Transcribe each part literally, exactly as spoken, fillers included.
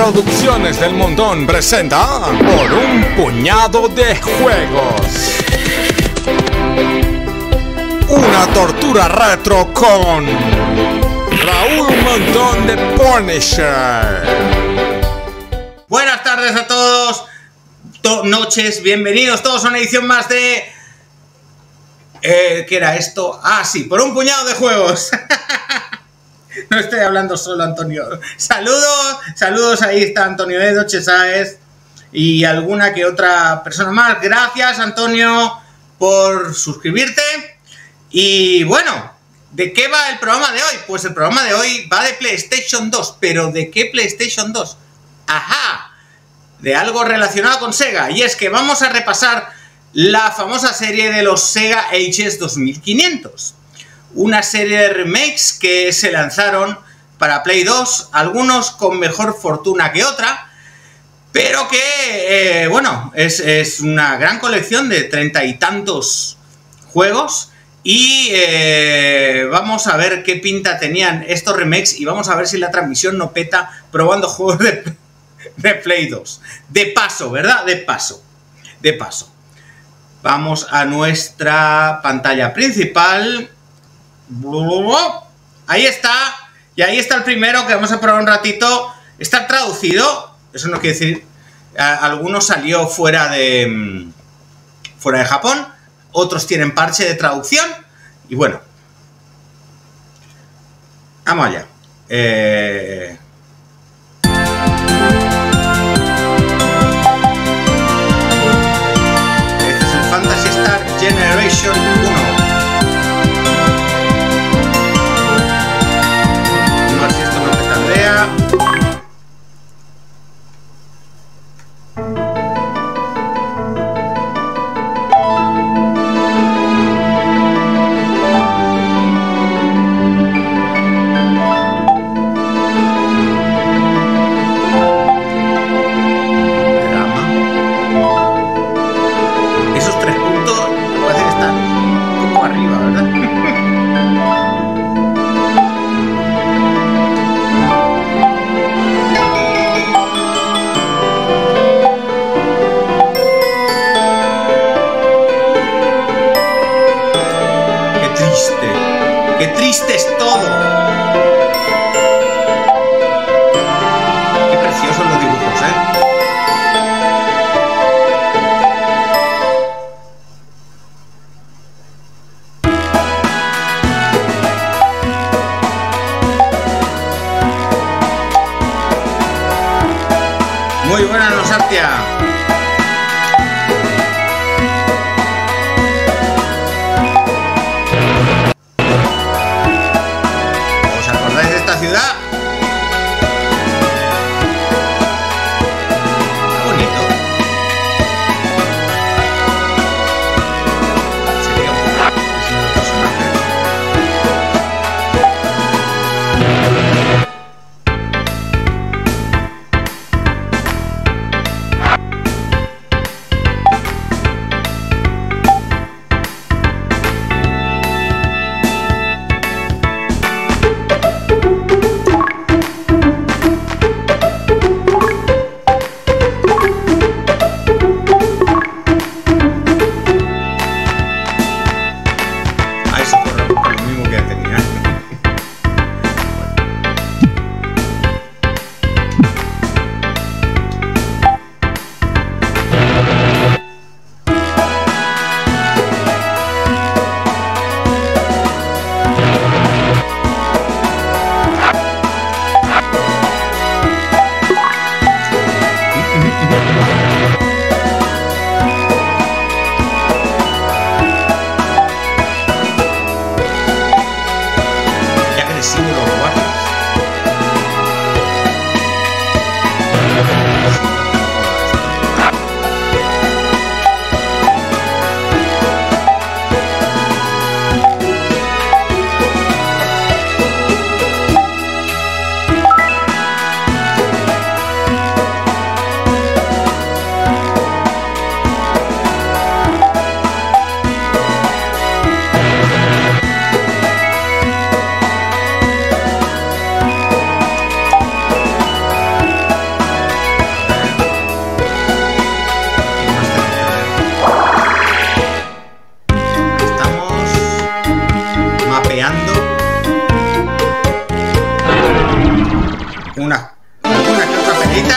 Producciones del Montón presenta Por un puñado de juegos, una tortura retro con Raúl Montón de Punisher. Buenas tardes a todos, to noches, bienvenidos todos a una edición más de... Eh, ¿Qué era esto? Ah, sí, Por un puñado de juegos. No estoy hablando solo, Antonio. Saludos, saludos, ahí está Antonio Edo, Chesáez y alguna que otra persona más. Gracias, Antonio, por suscribirte. Y bueno, ¿de qué va el programa de hoy? Pues el programa de hoy va de PlayStation dos. ¿Pero de qué PlayStation dos? ¡Ajá! De algo relacionado con Sega. Y es que vamos a repasar la famosa serie de los Sega Ages dos mil quinientos. Una serie de remakes que se lanzaron para Play dos, algunos con mejor fortuna que otra, pero que, eh, bueno, es, es una gran colección de treinta y tantos juegos. Y eh, vamos a ver qué pinta tenían estos remakes y vamos a ver si la transmisión no peta probando juegos de, de Play dos. De paso, ¿verdad? De paso. De paso. Vamos a nuestra pantalla principal. Ahí está. Y ahí está el primero que vamos a probar un ratito. Está traducido. Eso no quiere decir... Algunos salió fuera de... Fuera de Japón. Otros tienen parche de traducción. Y bueno. Vamos allá. Eh... Este es el Phantasy Star Generation uno. A ver si esto no me tardea. ¡Qué triste es todo! ¡Qué preciosos los dibujos, eh! Muy buena, Nosartia. Ciudad. Bonito. Sería un personaje. alguna que otra pelita.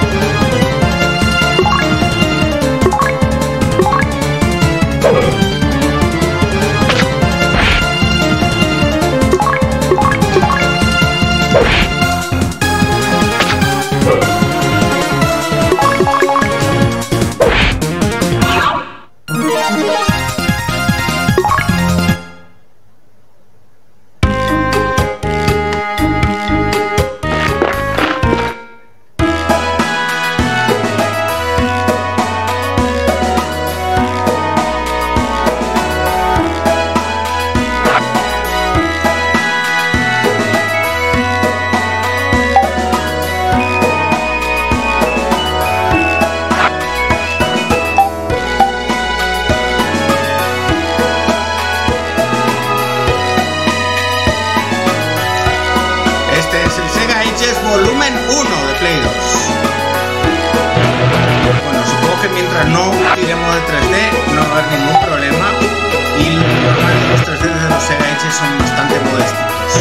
Volumen uno de Play dos. Bueno, supongo que mientras no tiremos de tres D no va a haber ningún problema. Y normalmente los tres D de los Sega Ages son bastante modestitos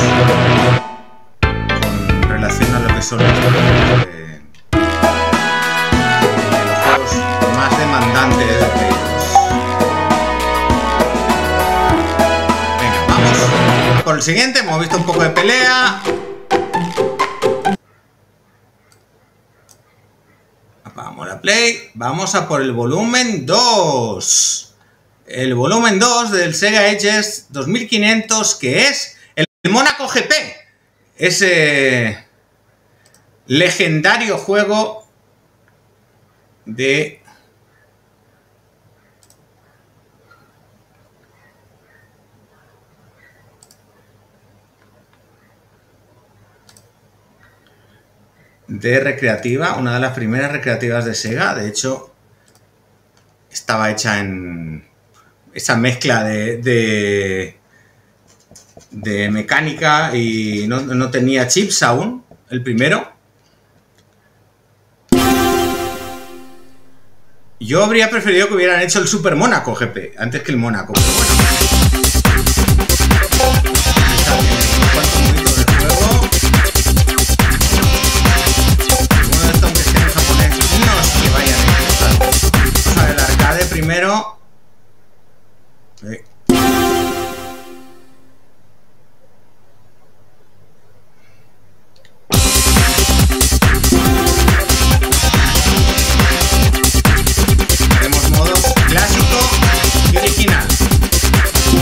con relación a lo que son los juegos de, de los juegos más demandantes de Play dos. Venga, vamos por el siguiente. Hemos visto un poco de pelea. Vamos a Play, vamos a por el volumen dos. El volumen dos del Sega Ages dos mil quinientos, que es el Mónaco G P. Ese legendario juego de... de recreativa, una de las primeras recreativas de Sega. De hecho, estaba hecha en esa mezcla de, de, de mecánica y no, no tenía chips aún, el primero. Yo habría preferido que hubieran hecho el Super Mónaco G P antes que el Mónaco, pero bueno. Primero, sí. Tenemos modo clásico y original.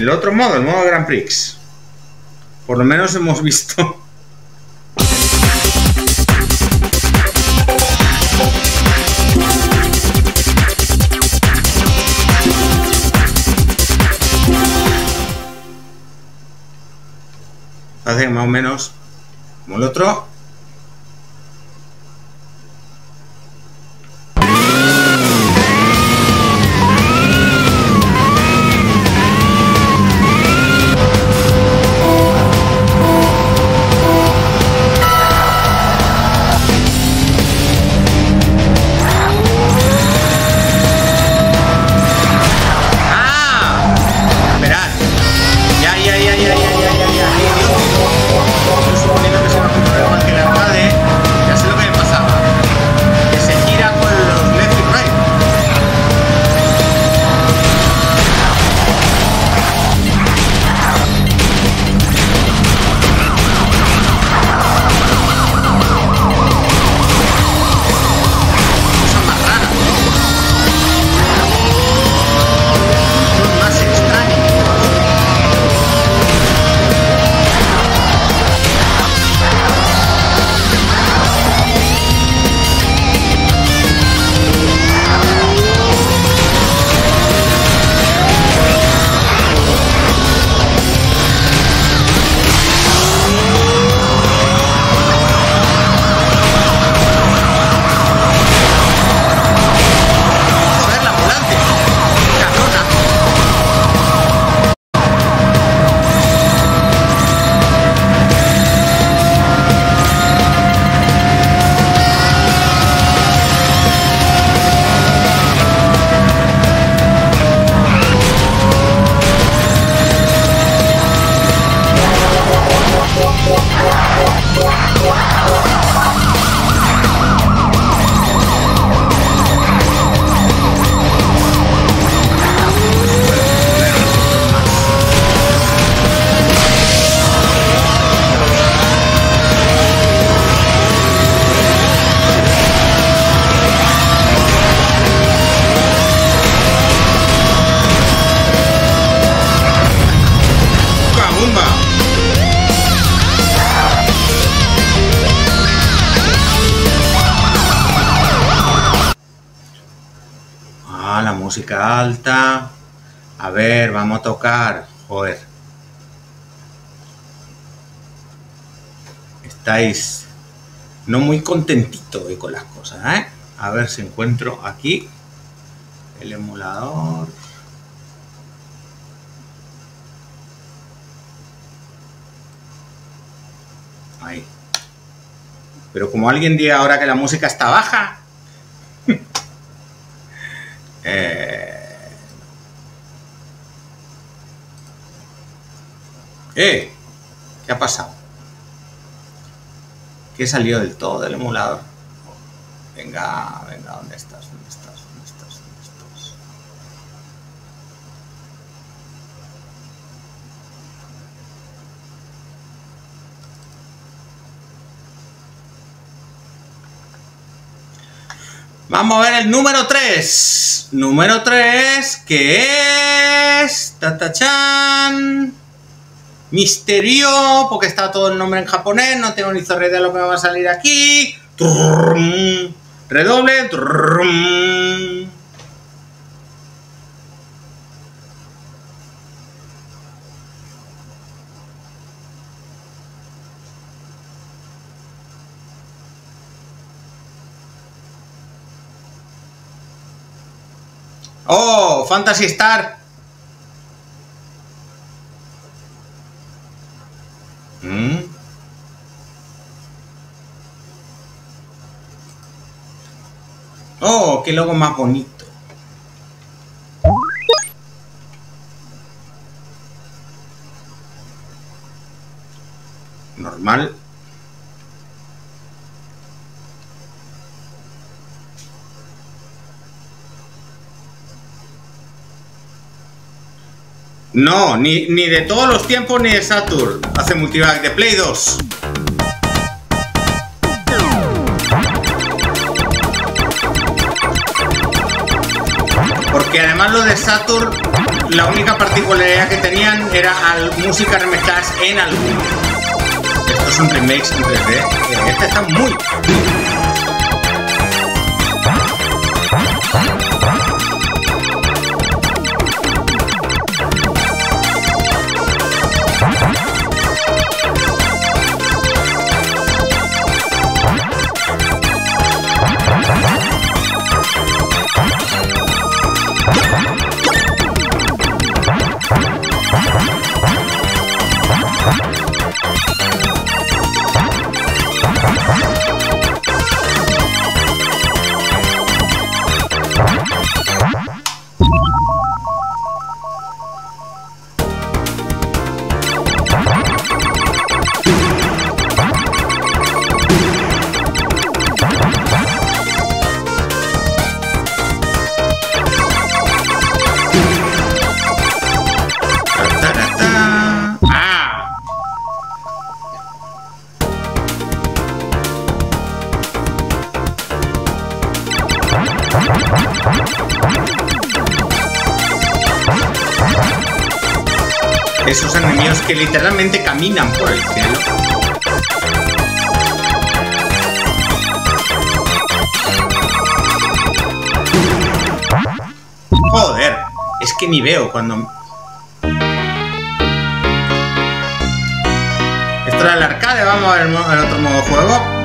el otro modo, el modo Grand Prix. Por lo menos hemos visto. Parece que más o menos como el otro. Música alta. A ver, vamos a tocar. Joder. Estáis no muy contentito hoy con las cosas, ¿eh? A ver si encuentro aquí el emulador. Ahí. Pero como alguien diga ahora que la música está baja. Eh, eh, ¿qué ha pasado? ¿Qué salió del todo del emulador? Venga, venga, ¿dónde estás? ¿Dónde estás? ¿Dónde estás? ¿Dónde estás? Vamos a ver el número tres. Número tres, que es... ¡Tatachan! Misterio, porque está todo el nombre en japonés. No tengo ni zorra idea de lo que me va a salir aquí. Trum, redoble. Trum. ¡Oh! Phantasy Star. ¿Mm? ¡Oh! ¡Qué logo más bonito! Normal. No, ni, ni de todos los tiempos ni de Saturn. Hace multivac de Play dos. Porque además lo de Saturn la única particularidad que tenían era al, música remezcladas en álbum. Estos son remakes en tres D. Este está muy... Esos enemigos que literalmente caminan por el cielo. Joder, es que ni veo cuando... Esto era el arcade, vamos a ver el, el otro modo de juego.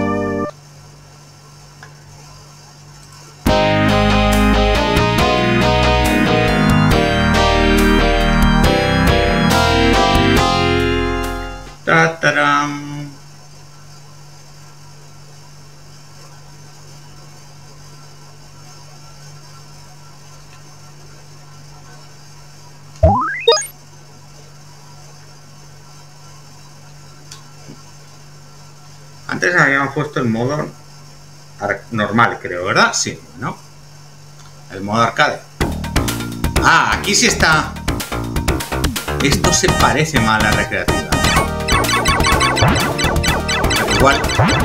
Ta-ta-ram. Antes habíamos puesto el modo normal, creo, ¿verdad? Sí, ¿no? El modo arcade. Ah, aquí sí está. Esto se parece más a la recreativa. Igual.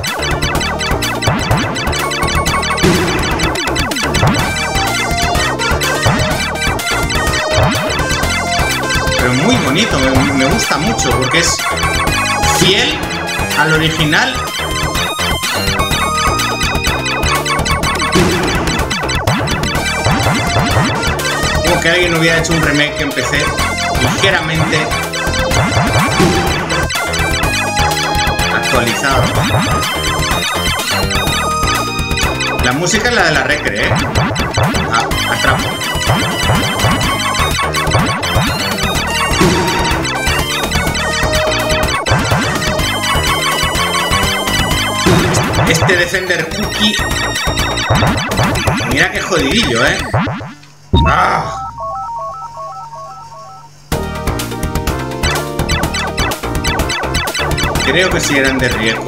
Pero muy bonito, me, me gusta mucho porque es fiel al original. Como que alguien hubiera hecho un remake en P C ligeramente actualizado. La música es la de la recre, ¿eh? Ah, atrapo. Este Defender Cookie. Mira qué jodidillo, ¿eh? ¡Ah! Creo que sí eran de riesgo.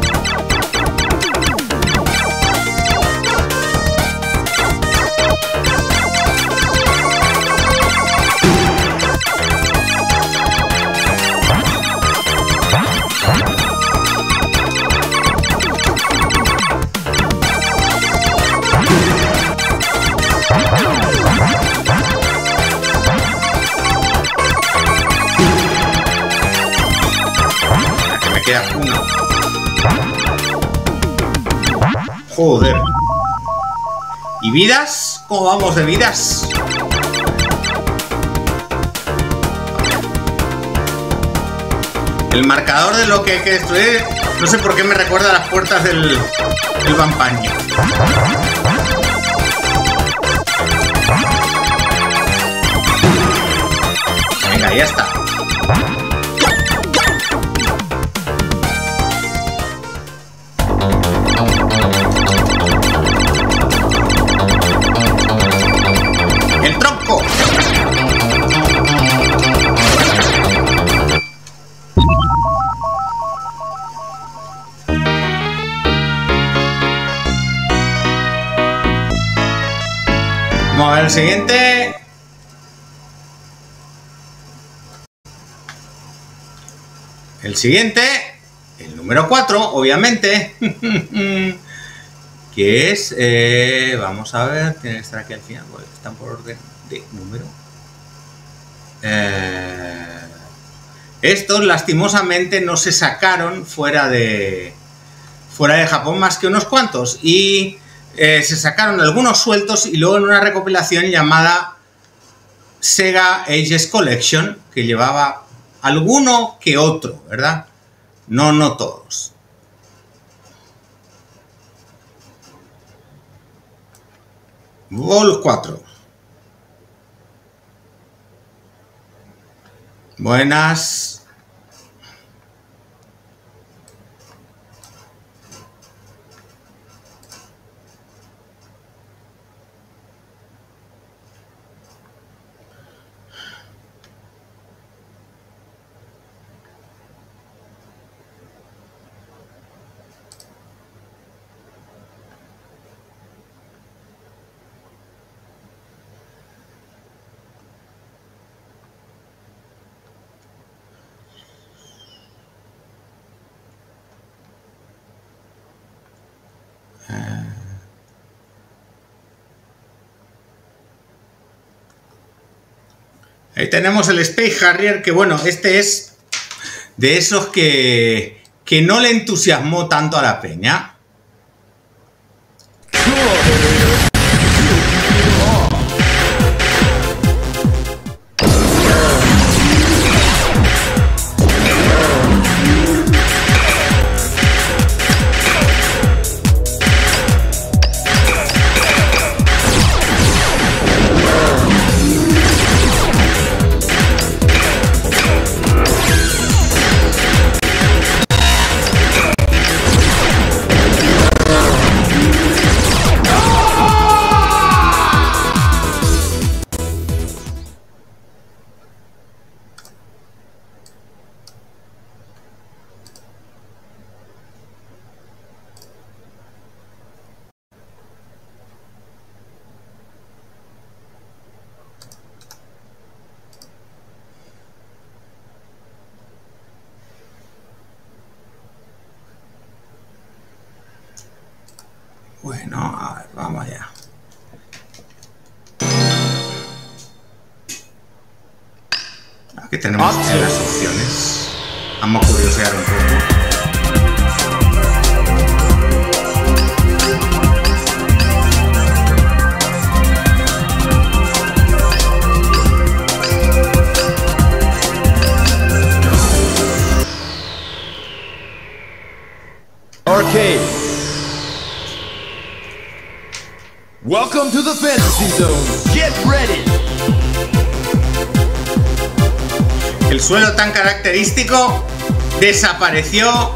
Queda uno. Joder. ¿Y vidas? ¿Cómo vamos de vidas? El marcador de lo que hay que destruir. No sé por qué me recuerda a las puertas del, del Vampaño. Venga, ya está. ¡El tronco! Vamos a ver el siguiente. El siguiente, el número cuatro, obviamente. Que es, eh, vamos a ver, tiene que estar aquí al final, porque están por orden de número. Eh, estos lastimosamente no se sacaron fuera de fuera de Japón más que unos cuantos y eh, se sacaron algunos sueltos y luego en una recopilación llamada Sega Ages Collection que llevaba alguno que otro, ¿verdad? No, no todos. Vol cuatro. Buenas. Ahí tenemos el Space Harrier, que bueno, este es de esos que, que no le entusiasmó tanto a la peña. Bueno, a ver, vamos allá. Aquí tenemos en las opciones. Vamos a curiosear un poco. Arcade. Welcome to the Fantasy Zone. Get ready. El suelo tan característico desapareció.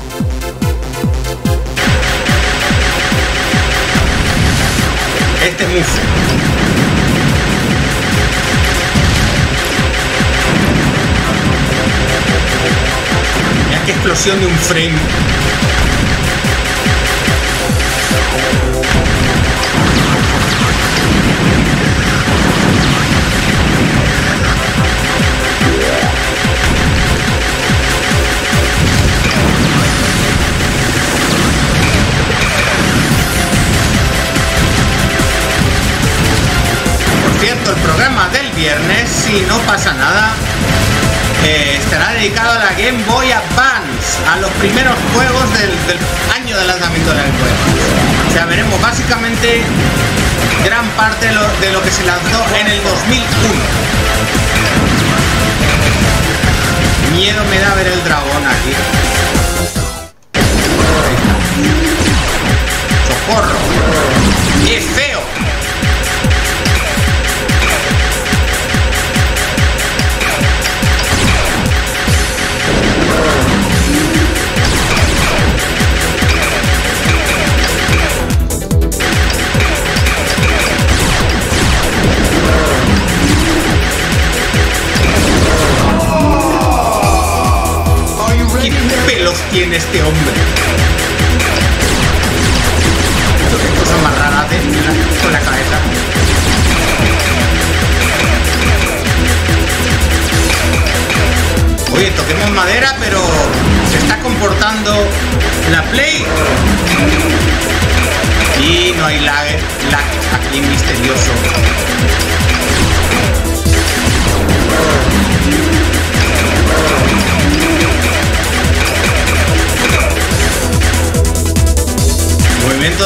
Este move. Mira qué explosión de un frame. El programa del viernes, si no pasa nada, eh, estará dedicado a la Game Boy Advance, a los primeros juegos del, del año de lanzamiento de la Game Boy Advance. O sea, veremos básicamente gran parte de lo, de lo que se lanzó en el dos mil uno. Miedo me da ver el dragón aquí. ¡Socorro! ¡Qué feo! Tiene este hombre. Qué cosa más rara de con la cabeza. Oye, toquemos madera, pero se está comportando la Play. Y no hay lag, lag aquí misterioso.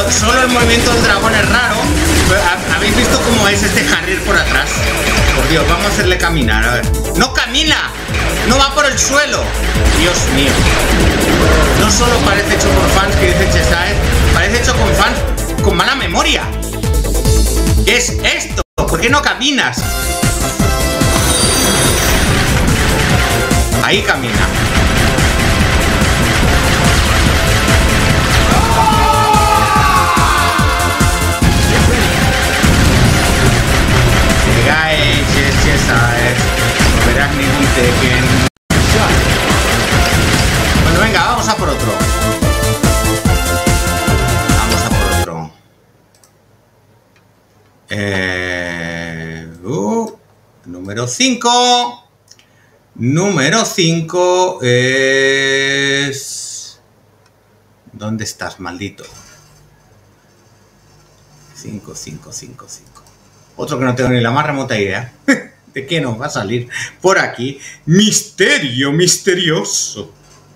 Solo, solo el movimiento del dragón es raro. ¿Habéis visto cómo es este Harrier por atrás? Por Dios, vamos a hacerle caminar, a ver. ¡No camina! ¡No va por el suelo! Dios mío. No solo parece hecho por fans, que dice Chesae, parece hecho con fans con mala memoria. ¿Qué es esto? ¿Por qué no caminas? Ahí camina. No verás ningún Tekken. Bueno, venga, vamos a por otro. Vamos a por otro. Eh, uh, número cinco. Número cinco es... ¿Dónde estás, maldito? cinco, cinco, cinco, cinco. Otro que no tengo ni la más remota idea de qué nos va a salir por aquí. Misterio misterioso.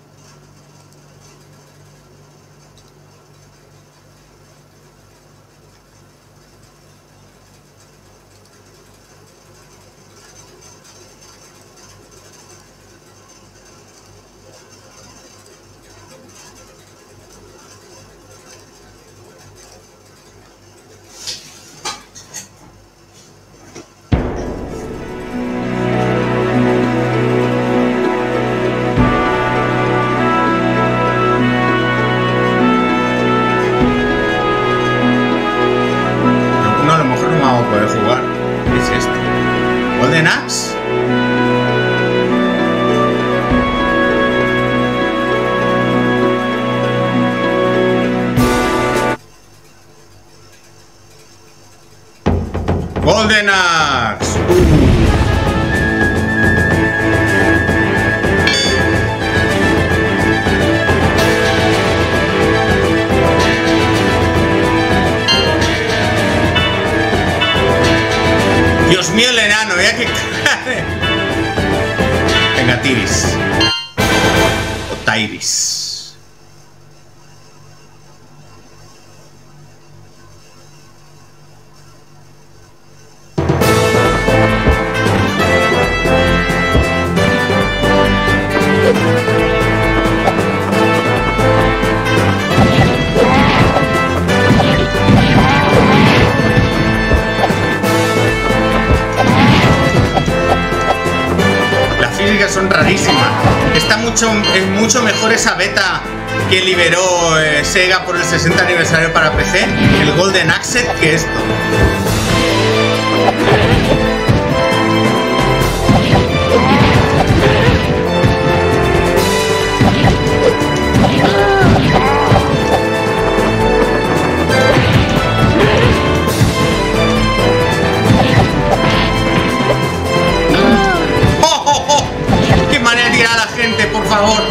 Golden Axe. Dios mío, el enano, ya que... Venga, Tiris. O Tairis. Son rarísimas. Está mucho, es mucho mejor esa beta que liberó eh, Sega por el sesenta aniversario para P C, el Golden Axe, que esto. Por favor.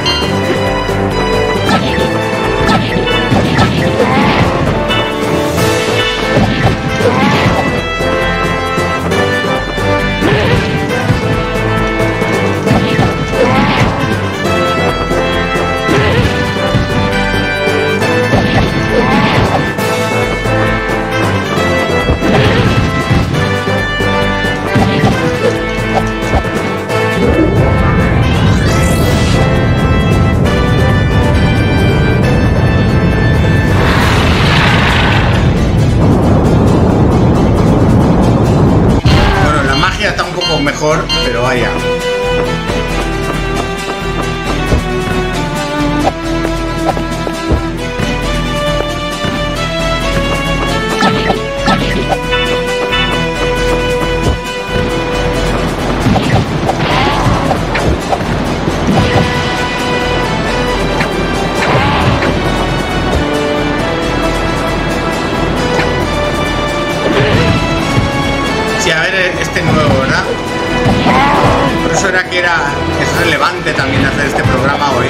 Mejor, pero vaya. Sí, a ver este nuevo, ¿verdad? Por eso era que era, es relevante también hacer este programa hoy,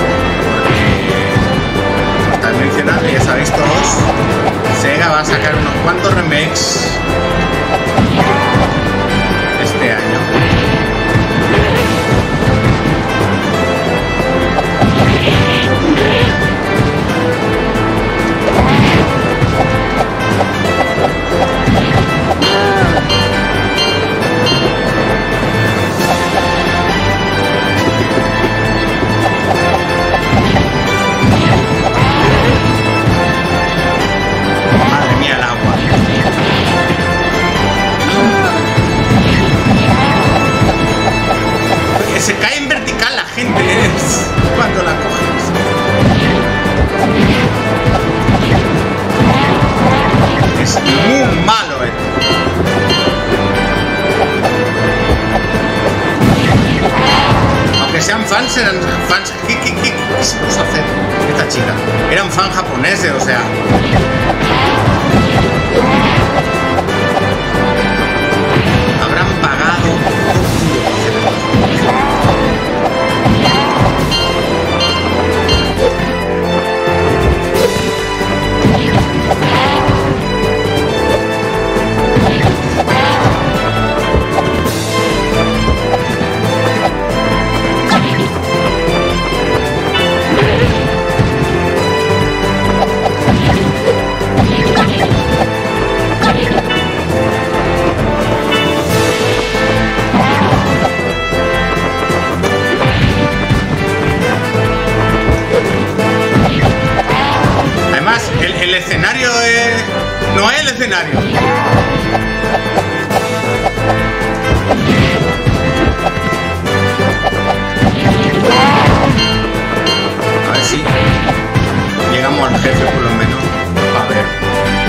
porque están mencionando, ya sabéis todos, Sega va a sacar unos cuantos remakes este año. fans... ¿Qué, qué, qué, qué se puso a hacer esta chica? Era un fan japonés, o sea... Habrán pagado... El escenario es... no es el escenario. A ver si llegamos al jefe por lo menos. A ver.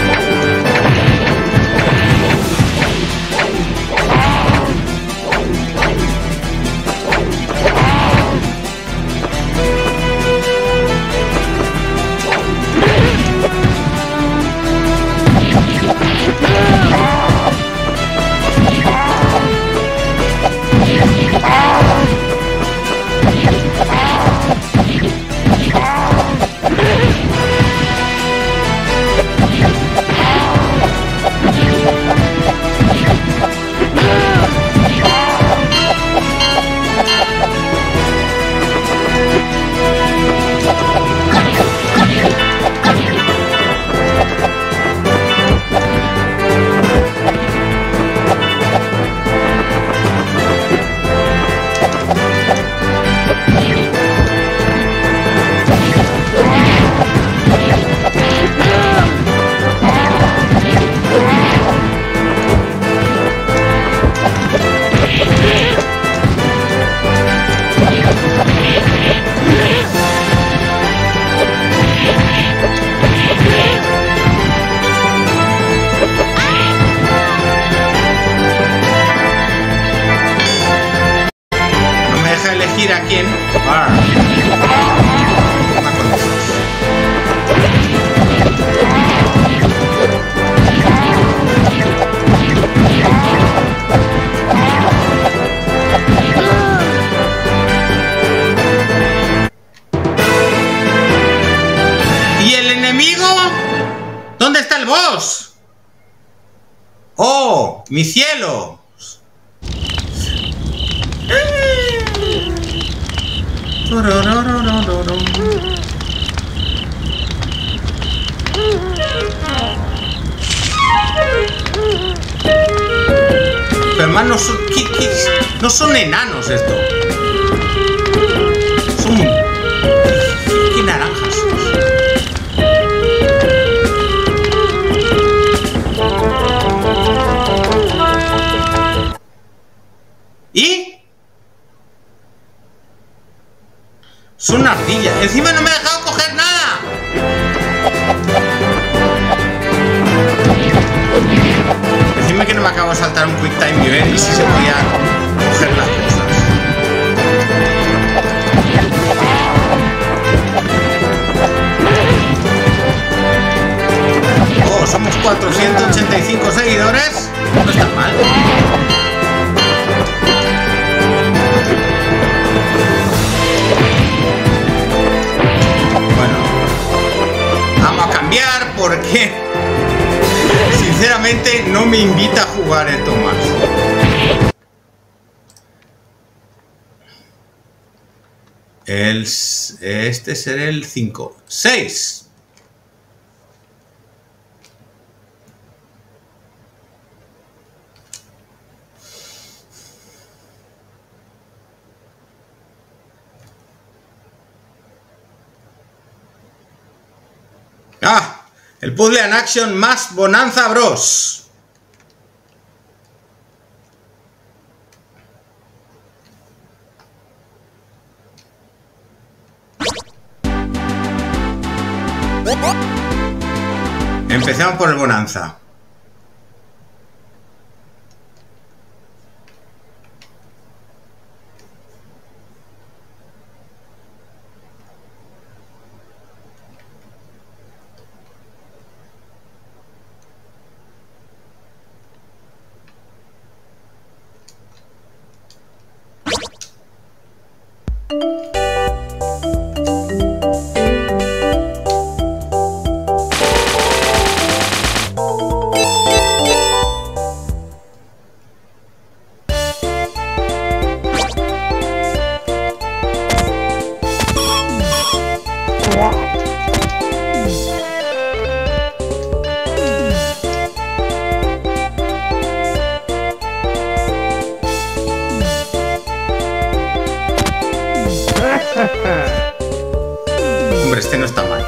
¿A quién? Ah. ¿Y el enemigo? ¿Dónde está el boss? ¡Oh! ¡Mi cielo! Pero además no son, ¿qué, qué? No son enanos esto. Son... ¿Qué, qué naranjas? ¿Y? Son una ardilla. Encima no me ha dejado coger nada. Decime que no me acabo de saltar un quick time event y si se podía coger las cosas. Oh, somos cuatrocientos ochenta y cinco seguidores. No está mal. Vamos a cambiar porque sinceramente no me invita a jugar esto más. El, este será el cinco. seis. Ah, el puzzle en action más Bonanza Bros. Empezamos por el Bonanza. Hombre, este no está mal.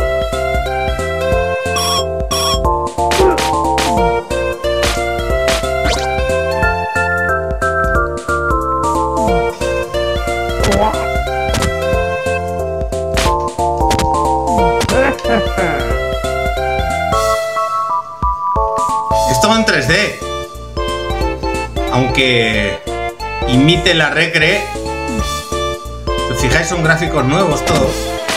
Esto va en tres D. Aunque imite la Recre. Si os fijáis, son gráficos nuevos todos.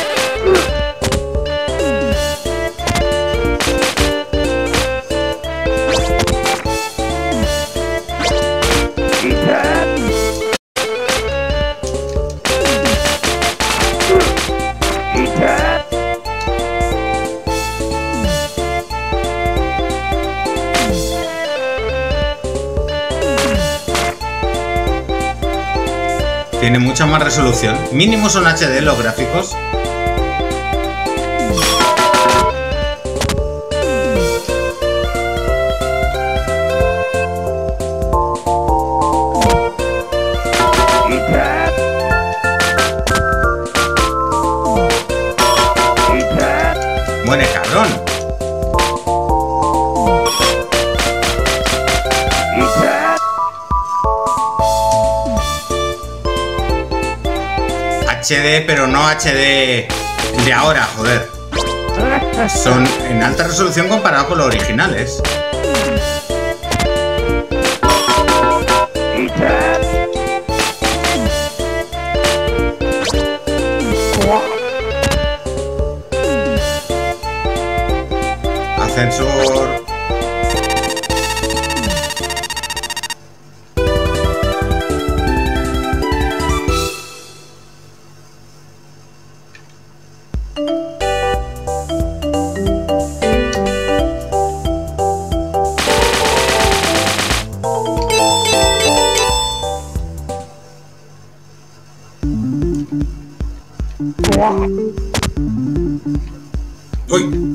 Tiene mucha más resolución. Mínimo son H D los gráficos. Muere, cabrón. H D, pero no H D de ahora, joder. Son en alta resolución comparado con los originales. Ascensor. Uy.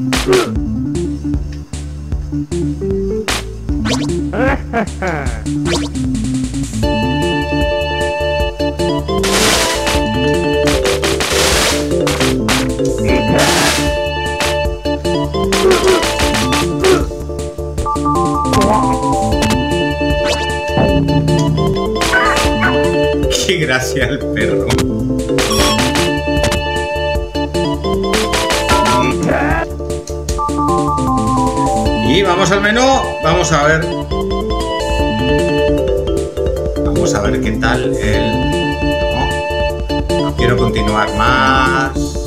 Qué gracia el perro. Y vamos al menú, vamos a ver. Vamos a ver qué tal el... No, no quiero continuar más.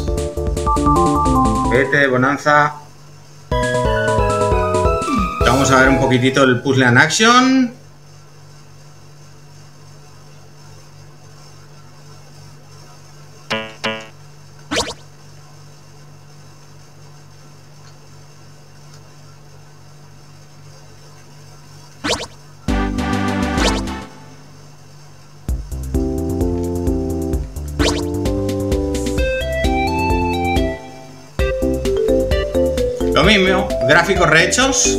Vete, Bonanza. Vamos a ver un poquitito el puzzle en action. Lo mismo, gráficos rehechos.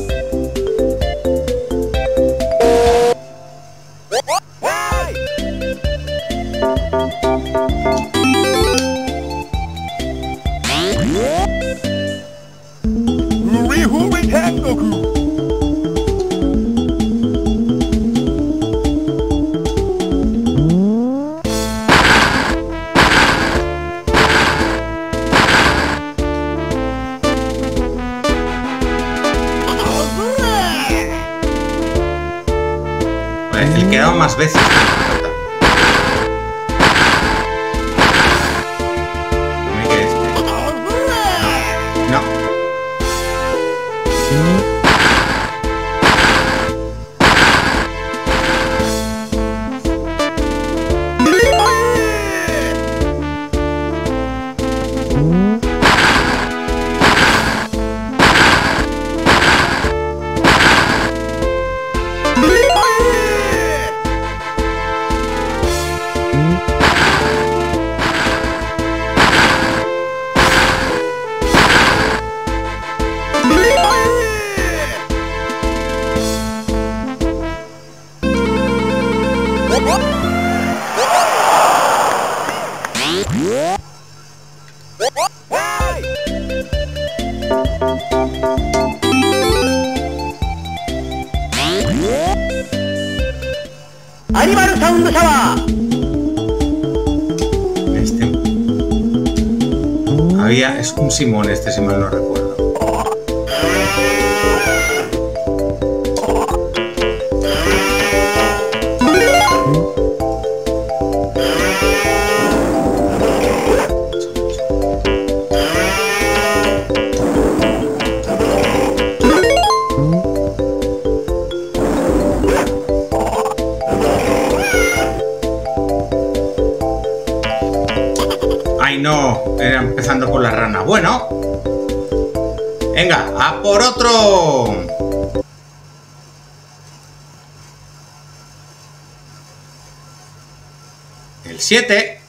El que ha dado más veces. Me quedé este. No. No. Animal Sound Shower. Este. Había. Es un Simón este, si mal no recuerdo. Ay, no, era empezando por la rana. Bueno, venga, a por otro. El siete.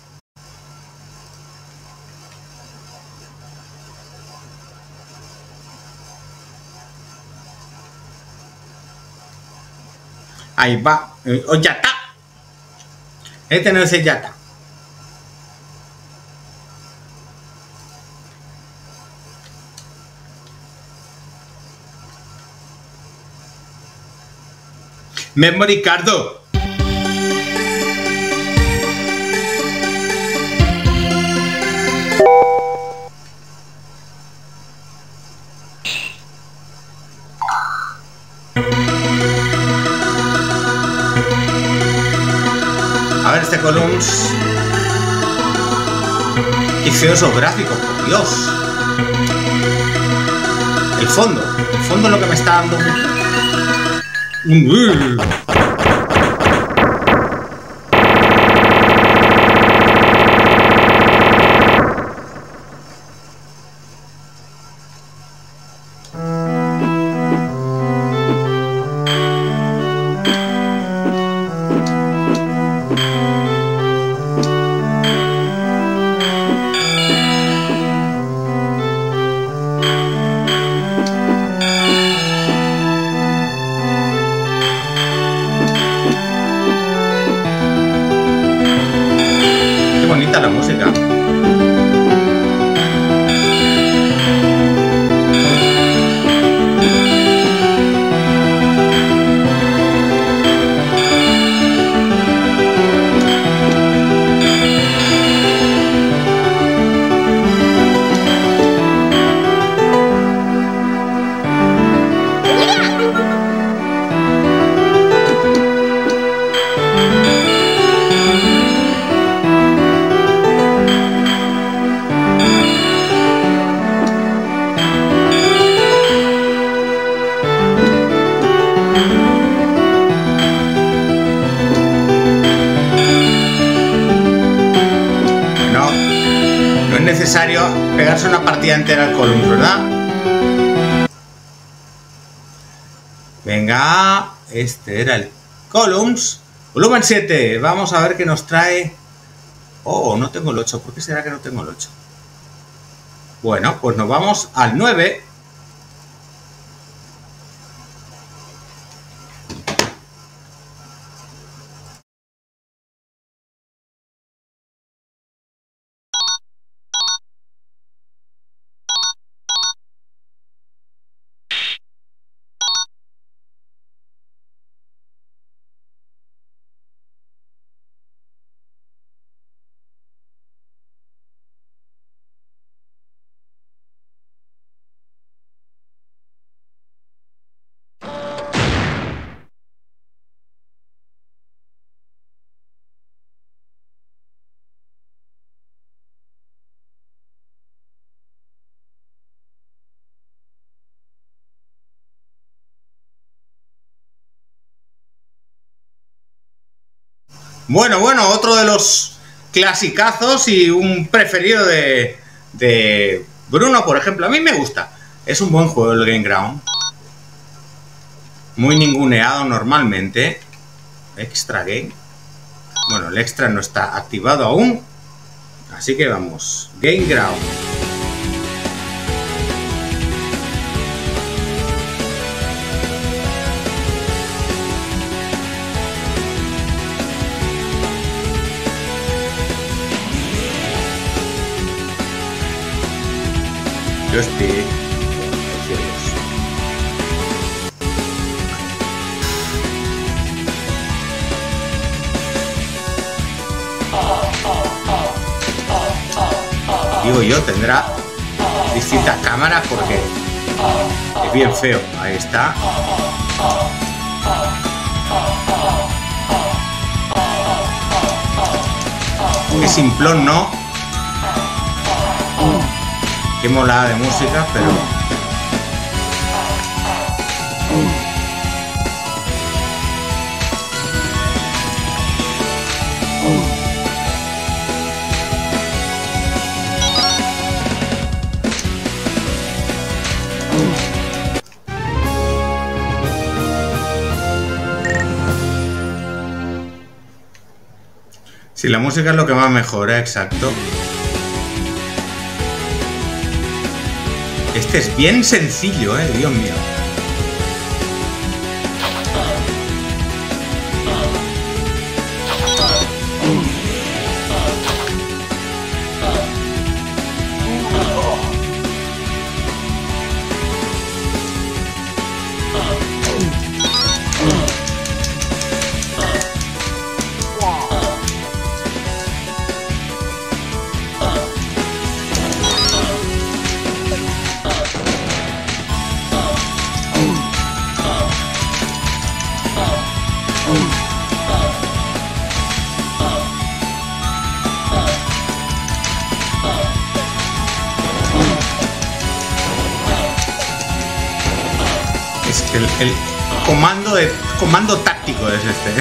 Ahí va. Eh, oh, ya está. Este no es el ya está. Memory Cardo. A ver este Columns. Qué feos los gráficos, por Dios. El fondo. El fondo es lo que me está dando. Uh. Bonita la música. Necesario pegarse una partida entera al Columns, ¿verdad? Venga, este era el Columns. Volumen siete, vamos a ver qué nos trae. Oh, no tengo el ocho, ¿por qué será que no tengo el ocho? Bueno, pues nos vamos al nueve. Bueno, bueno, otro de los clasicazos y un preferido de, de Bruno, por ejemplo. A mí me gusta. Es un buen juego el Game Ground. Muy ninguneado normalmente. Extra Game. Bueno, el extra no está activado aún. Así que vamos. Game Ground. Yo estoy... Digo yo, tendrá distintas cámaras porque es bien feo. Ahí está. Qué simplón, ¿no? Qué molada de música, pero... Sí, la música es lo que más mejora, exacto. Este es bien sencillo, eh, Dios mío. El, el comando de comando táctico es este.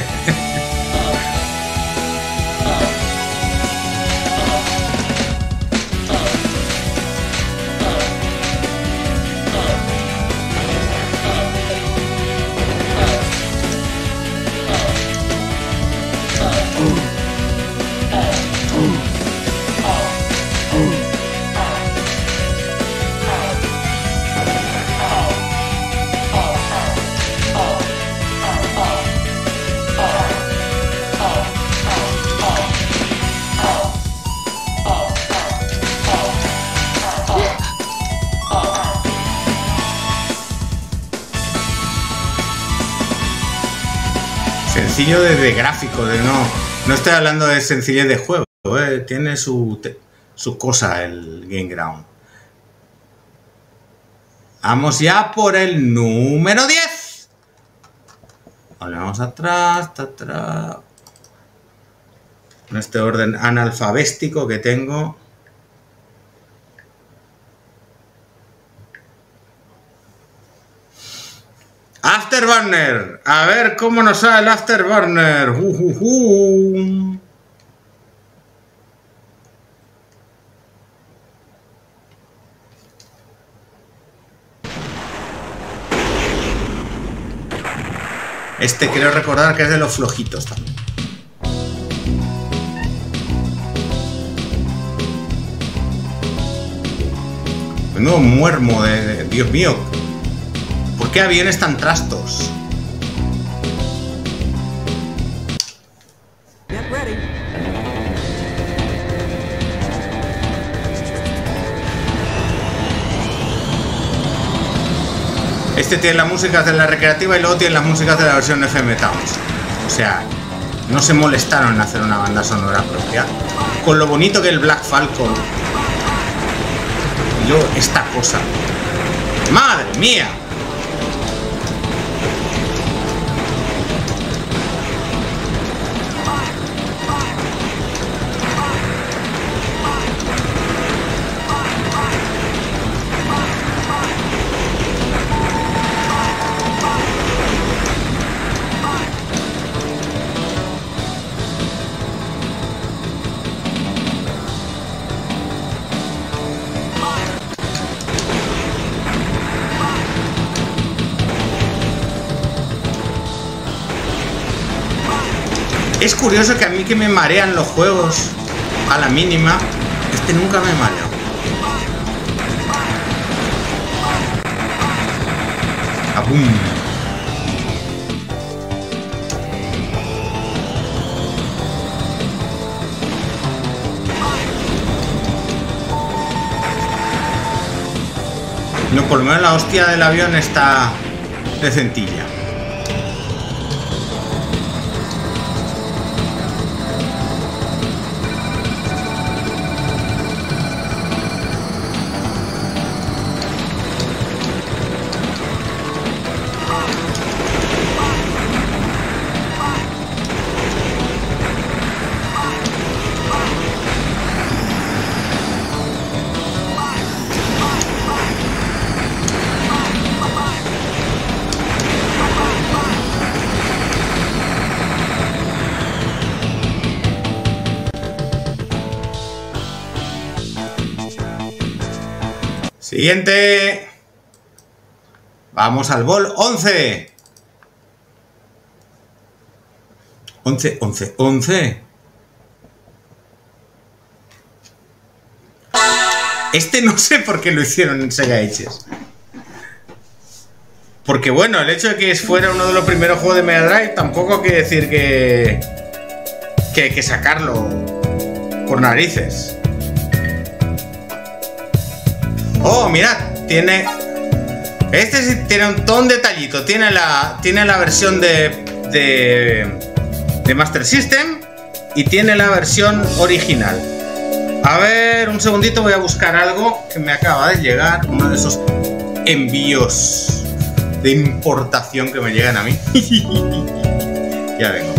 Sencillo desde gráfico, de no, no estoy hablando de sencillez de juego, eh, tiene su, te, su cosa el Game Ground. Vamos ya por el número diez. Vale, vamos atrás, atrás. En este orden analfabético que tengo. Afterburner, a ver cómo nos sale el Afterburner. Uh, uh, uh. Este quiero recordar que es de los flojitos también. Menudo muermo de, de Dios mío. ¿Por qué aviones tan trastos? Este tiene las músicas de la recreativa y luego tiene las músicas de la versión F M Towns. O sea, no se molestaron en hacer una banda sonora propia. Con lo bonito que el Black Falcon. Y luego esta cosa. ¡Madre mía! Es curioso que a mí que me marean los juegos a la mínima, este nunca me marea. ¡Abum! No, por lo menos la hostia del avión está decentilla. Siguiente. Vamos al bol once. once, once, once. Este no sé por qué lo hicieron en Sega Ages. Porque bueno, el hecho de que fuera uno de los primeros juegos de Mega Drive tampoco quiere decir que, que hay que sacarlo por narices. Oh, mirad, tiene... Este sí tiene un montón de detallito. Tiene la, tiene la versión de, de, de Master System y tiene la versión original. A ver, un segundito, voy a buscar algo que me acaba de llegar. Uno de esos envíos de importación que me llegan a mí. Ya vengo.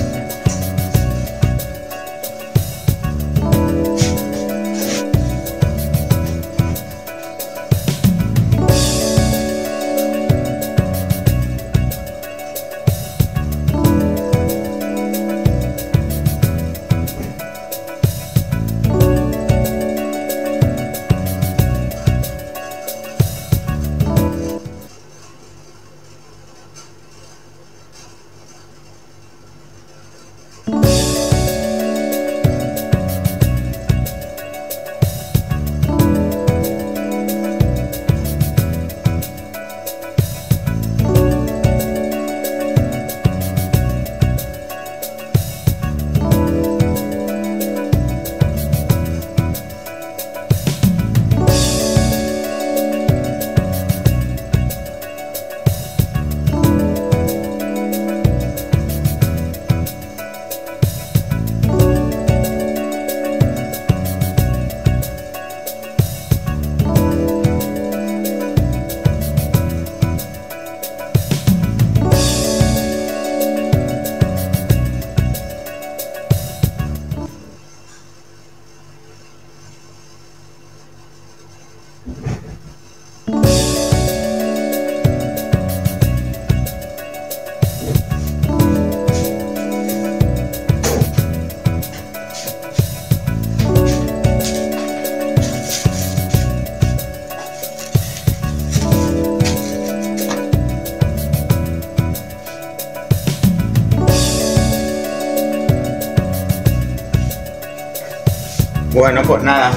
Bueno, pues nada.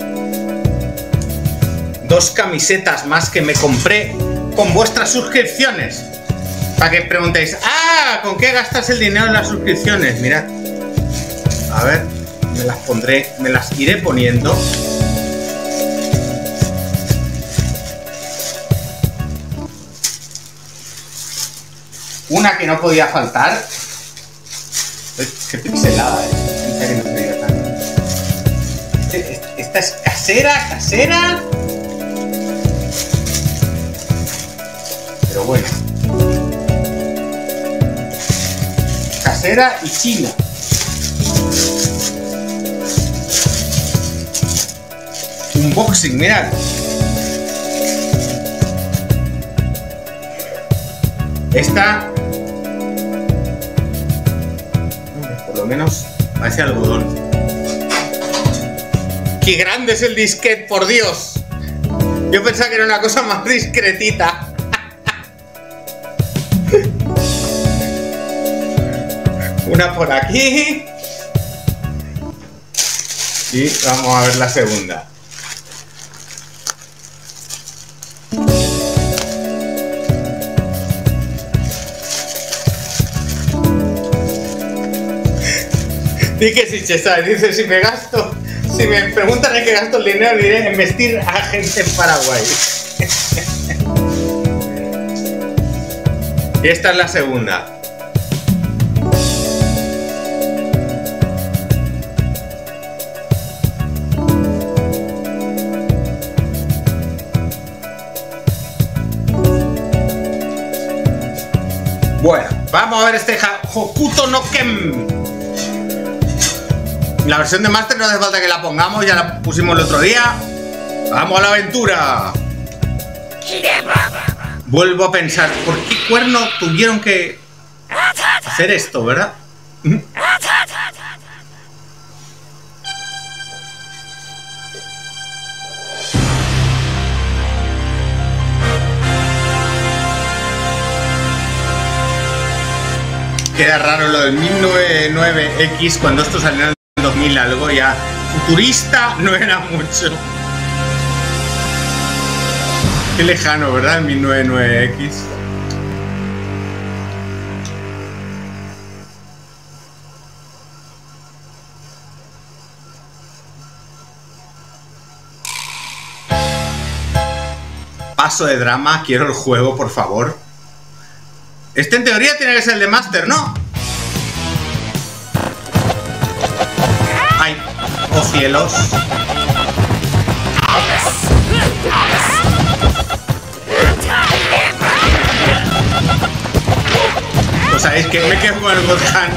Dos camisetas más que me compré con vuestras suscripciones. Para que preguntéis, ah, ¿con qué gastas el dinero en las suscripciones? Mirad. A ver, me las pondré, me las iré poniendo. Una que no podía faltar. Qué pixelada, eh. Pensé que no sería tan... Esta es casera, casera. Pero bueno. Casera y china. Unboxing, mirad. Esta, por lo menos, parece algodón. ¡Qué grande es el disquete, por Dios! Yo pensaba que era una cosa más discretita. Una por aquí. Y vamos a ver la segunda. Di que sí, Chesar, dice, si me gasto, si me preguntan en qué gasto el dinero, diré en vestir a gente en Paraguay. Y esta es la segunda. Bueno, vamos a ver este Hokuto no Ken. La versión de Master no hace falta que la pongamos, ya la pusimos el otro día. ¡Vamos a la aventura! Vuelvo a pensar, ¿por qué cuerno tuvieron que hacer esto, verdad? Queda raro lo del mil novecientos noventa y nueve equis cuando esto salió en el dos mil algo, ya futurista no era mucho. Qué lejano, ¿verdad? El mil novecientos noventa y nueve equis. Paso de drama, quiero el juego, por favor. Este en teoría tiene que ser el de Master, ¿no? ¡Ay! ¡Oh cielos! Pues sabéis que me quedo con el Gohan.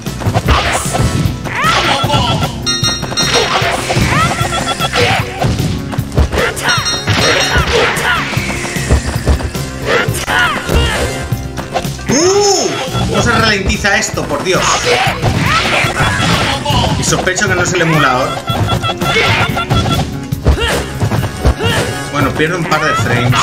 ¡Uh! ¿Cómo se ralentiza esto, por Dios? Y sospecho que no es el emulador. Bueno, pierdo un par de frames.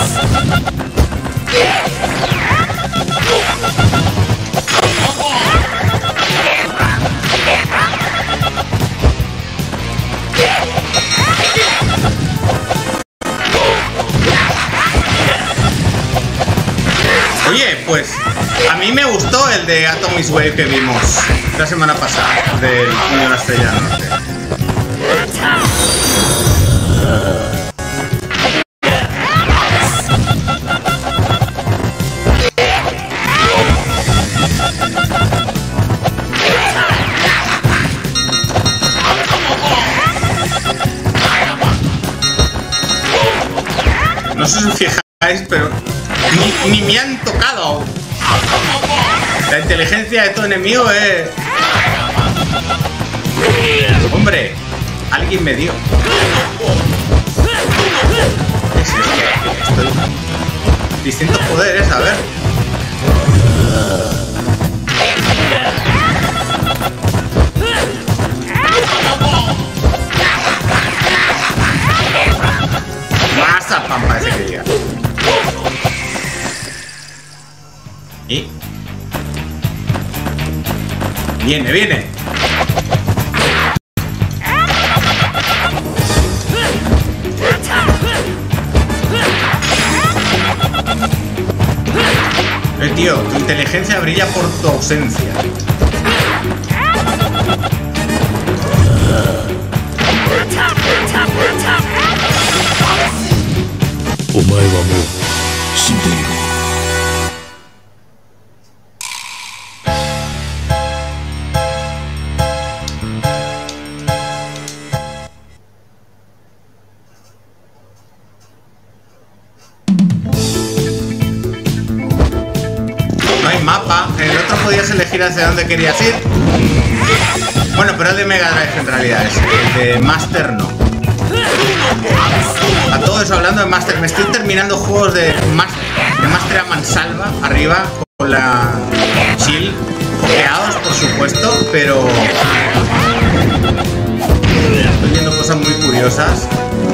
Oye, pues a mí me gustó el de Atomic Wave que vimos la semana pasada, del Niño de la Estrella Norte. No sé si os fijáis, pero ni, ni me han tocado. La inteligencia de todo enemigo es... Hombre, alguien me dio. ¿Qué es esto? Estoy... Distintos poderes, a ver. Más al pan parece que llega. Y... Viene, viene. Eh, tío, tu inteligencia brilla por tu ausencia. Mapa, en el otro podías elegir hacia dónde querías ir. Bueno, pero el de Mega Drive en realidad es, el de Master no. A todo eso hablando de Master, me estoy terminando juegos de Master, de Master a mansalva, arriba, con la chill, foqueados por supuesto, pero estoy viendo cosas muy curiosas.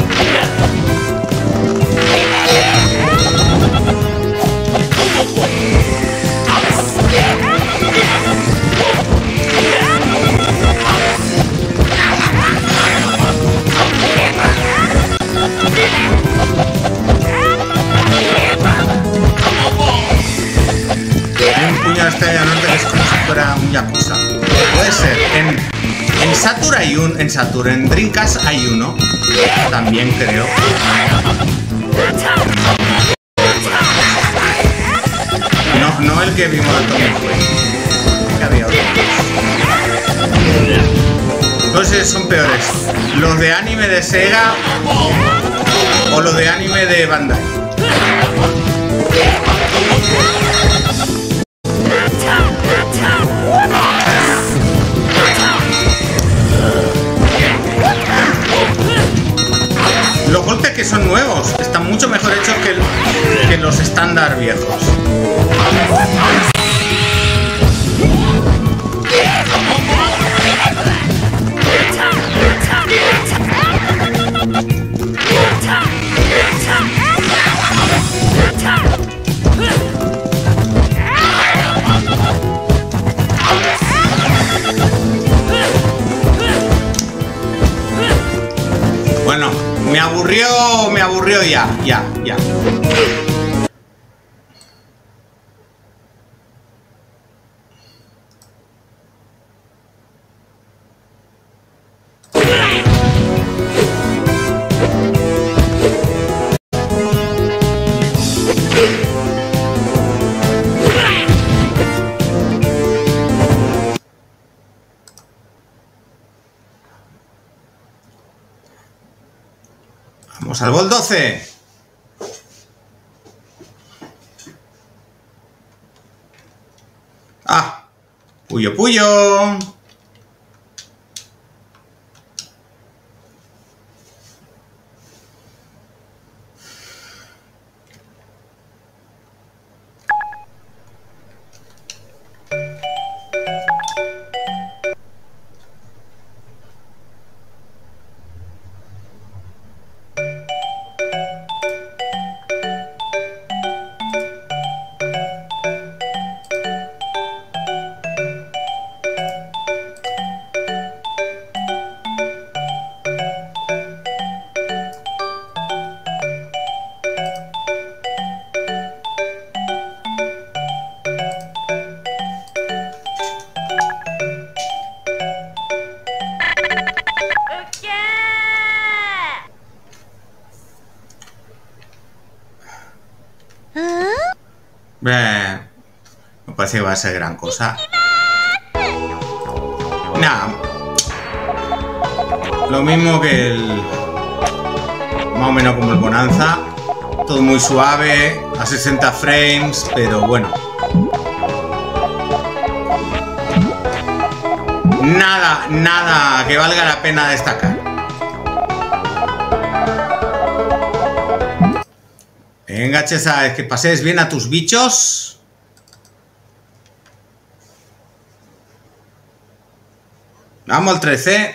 Hay un puño de Estrella Norte que es como si fuera un Yakuza. Puede ser. En, en Saturn hay un. En Saturn, en Dreamcast hay uno. También creo. No, no el que vimos en Tommy Quest. Que había otros. Entonces son peores. Los de anime de Sega o los de anime de Bandai. Los golpes que son nuevos están mucho mejor hechos que, el, que los estándar viejos. Bueno, me aburrió, me aburrió ya, ya, ya. Vamos al gol doce. Ah, Puyo Puyo. Eh, no parece que va a ser gran cosa. Nada. Lo mismo que el... Más o menos como el Bonanza. Todo muy suave, a sesenta frames, pero bueno. Nada, nada que valga la pena destacar. Venga, Chesa, es que pases bien a tus bichos. Vamos al trece.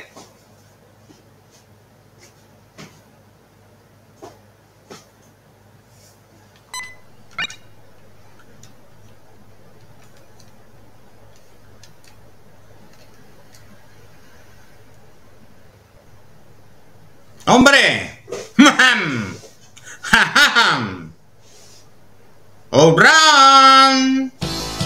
¡Hombre! ¡Outrun!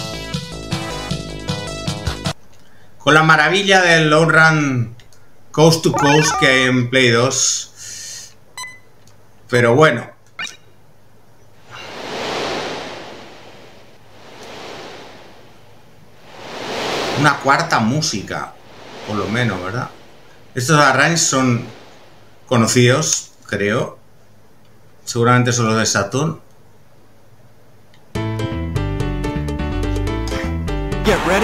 Con la maravilla del Outrun Coast to Coast que hay en Play dos. Pero bueno. Una cuarta música, por lo menos, ¿verdad? Estos arranges son conocidos, creo. Seguramente son los de Saturn. Get ready.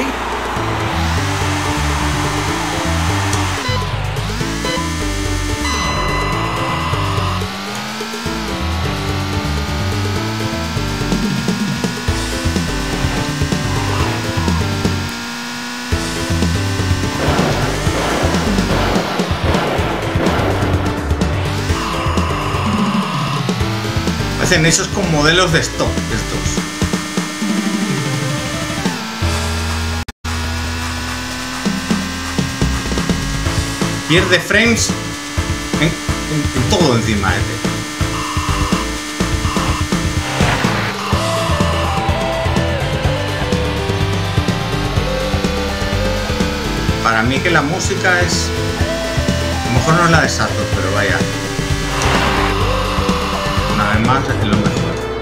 Hacen esos con modelos de stock, estos. Pierde frames en, en, en todo encima, ¿eh? Para mí que la música es... A lo mejor no es la de Saturn, pero vaya. Una Además es lo mejor.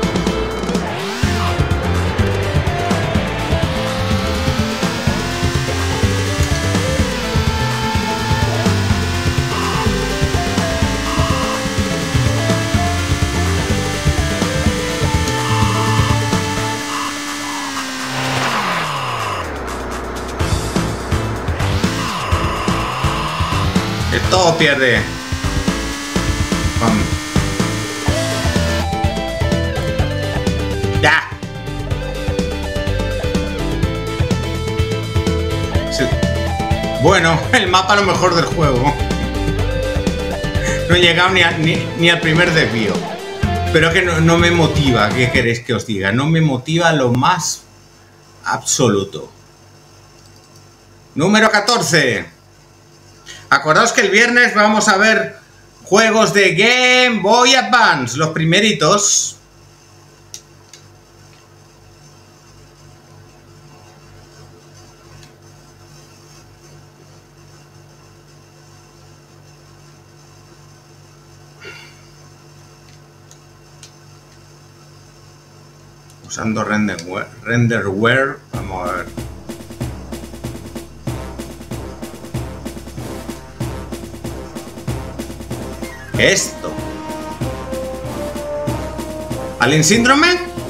Que todo pierde. Vamos. ¡Ya! Sí. Bueno, el mapa a lo mejor del juego. No he llegado ni, a, ni, ni al primer desvío. Pero que no, no me motiva. ¿Qué queréis que os diga? No me motiva lo más absoluto. Número catorce. Acordaos que el viernes vamos a ver juegos de Game Boy Advance, los primeritos. Usando renderware, renderware, vamos a ver. Esto. ¿Alien Syndrome?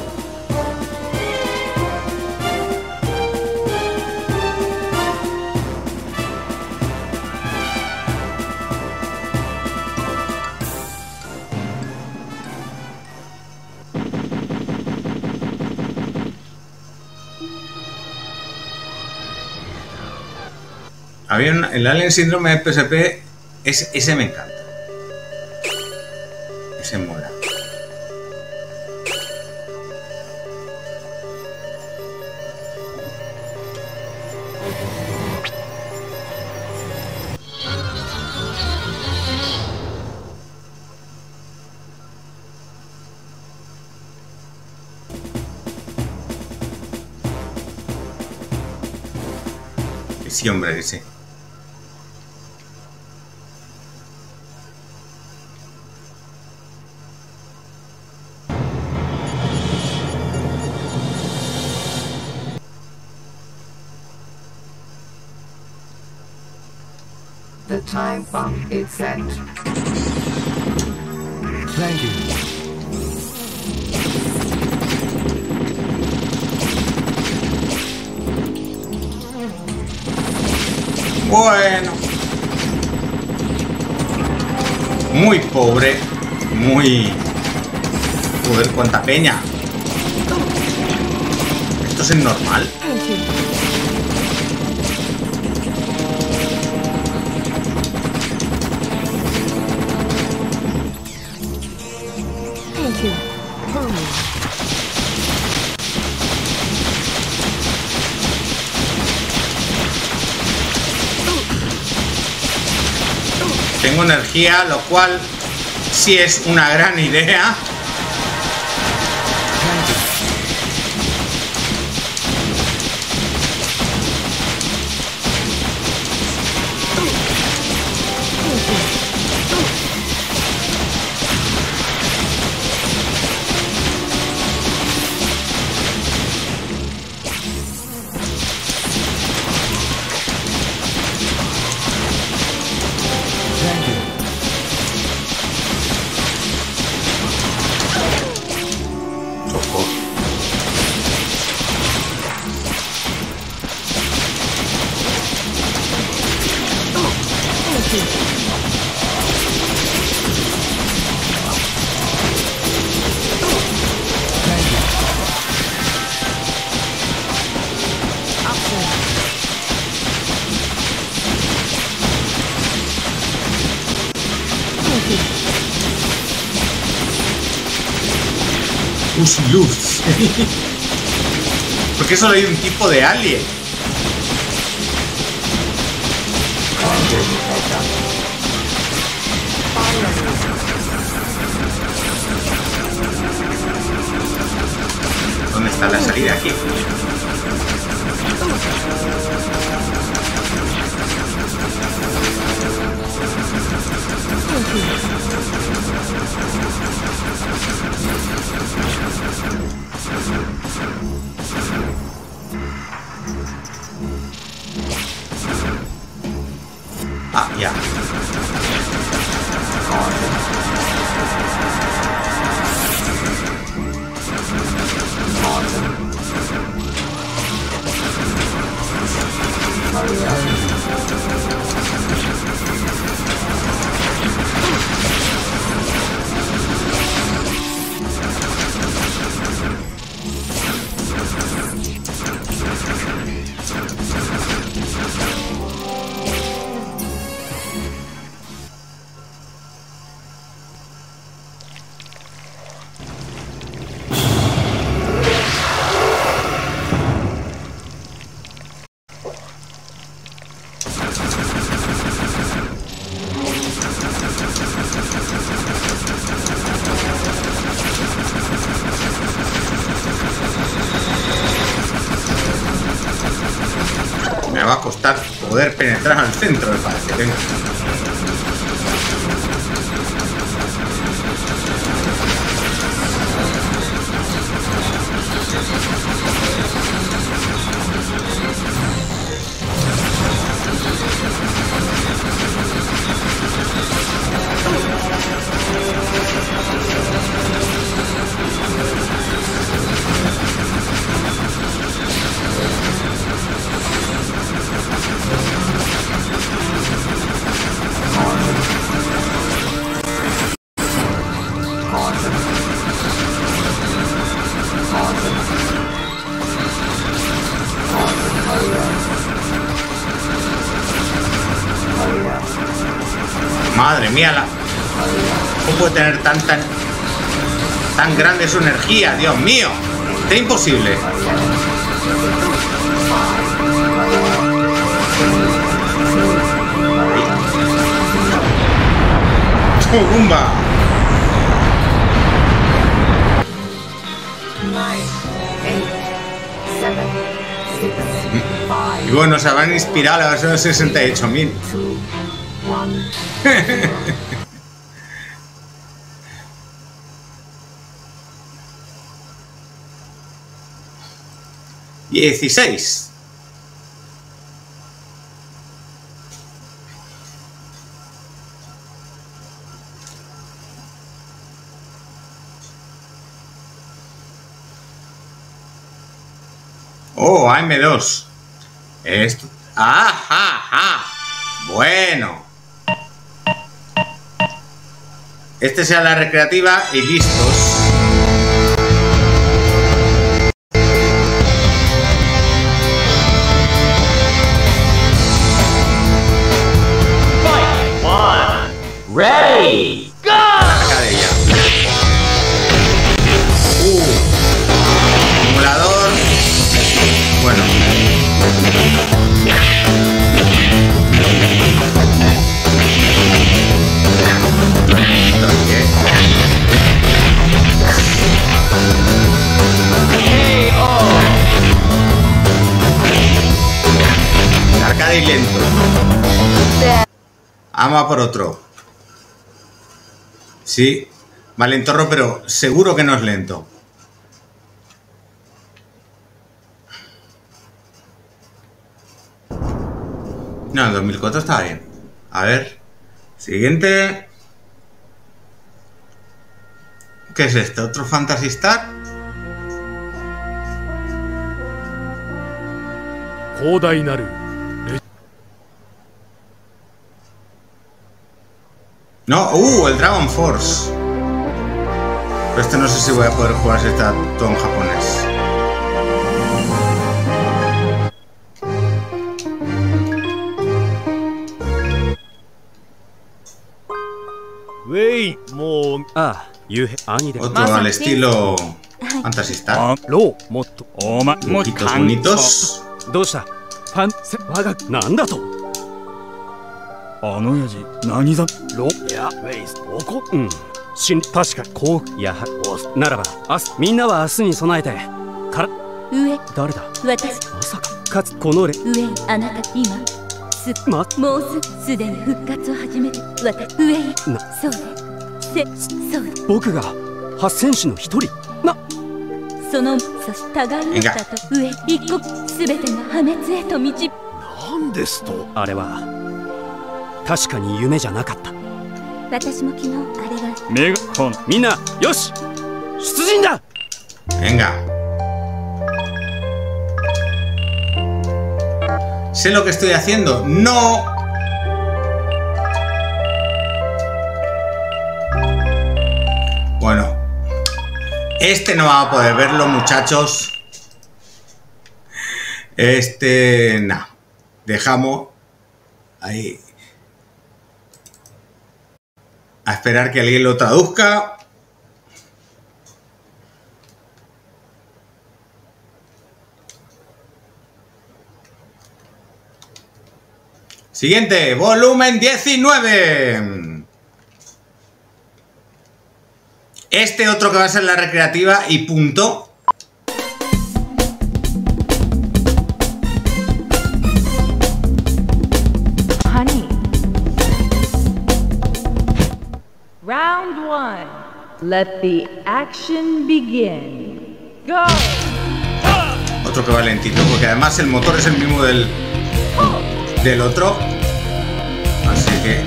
Había un, el Alien Syndrome de P S P, ese, ese me encanta. Se mola. Sí, hombre, sí. The time bomb is set. Thank you. Bueno. Muy pobre. Muy... Joder, cuánta peña. ¿Esto es normal? Tengo energía, lo cual sí es una gran idea. Luz. Porque solo hay un tipo de alien. ¿Dónde está la salida aquí? va a costar poder penetrar al centro, me parece. Venga. Madre mía, la... ¿cómo puede tener tan, tan, tan grande su energía? Dios mío, es imposible. ¡Tumba! Y bueno, se habrán inspirado la versión de sesenta y ocho mil. dieciséis. Oh, A M dos. Esto. ¡Ajá! ¡Ajá! Bueno. Este sea la recreativa y listos. Ready, go! Arca de ella. Uh. Acumulador. Bueno. Arcade y lento. Vamos a por otro. Sí, va lentorro, pero seguro que no es lento. No, el dos mil cuatro está bien. A ver. Siguiente. ¿Qué es esto? ¿Otro Phantasy Star? No, uh, el Dragon Force. Pero este no sé si voy a poder jugar si está todo en japonés. Otro al estilo Phantasy Star. Dibujitos bonitos. Venga. ¿Sé lo que estoy haciendo? ¡No! Bueno. Este no va a poder verlo, muchachos. Este... no. Dejamos... ahí. A esperar que alguien lo traduzca. Siguiente, volumen diecinueve. Este otro que va a ser la recreativa y punto. time. Let the action begin. Go! Otro que va lentito, porque además el motor es el mismo del, del otro. Así que...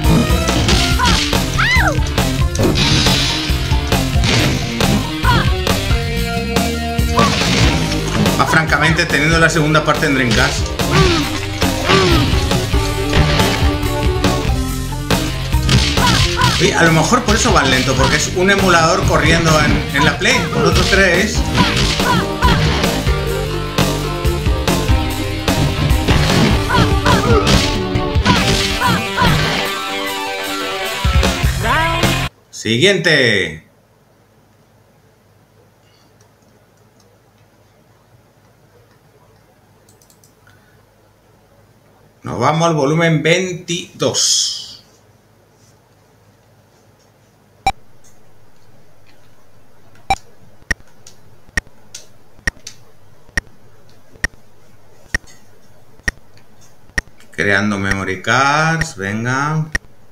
Más francamente, teniendo la segunda parte en Dreamcast. Y a lo mejor por eso van lento, porque es un emulador corriendo en, en la Play. ¿Vosotros creéis? Siguiente. Nos vamos al volumen veintidós. Creando memory cards, venga.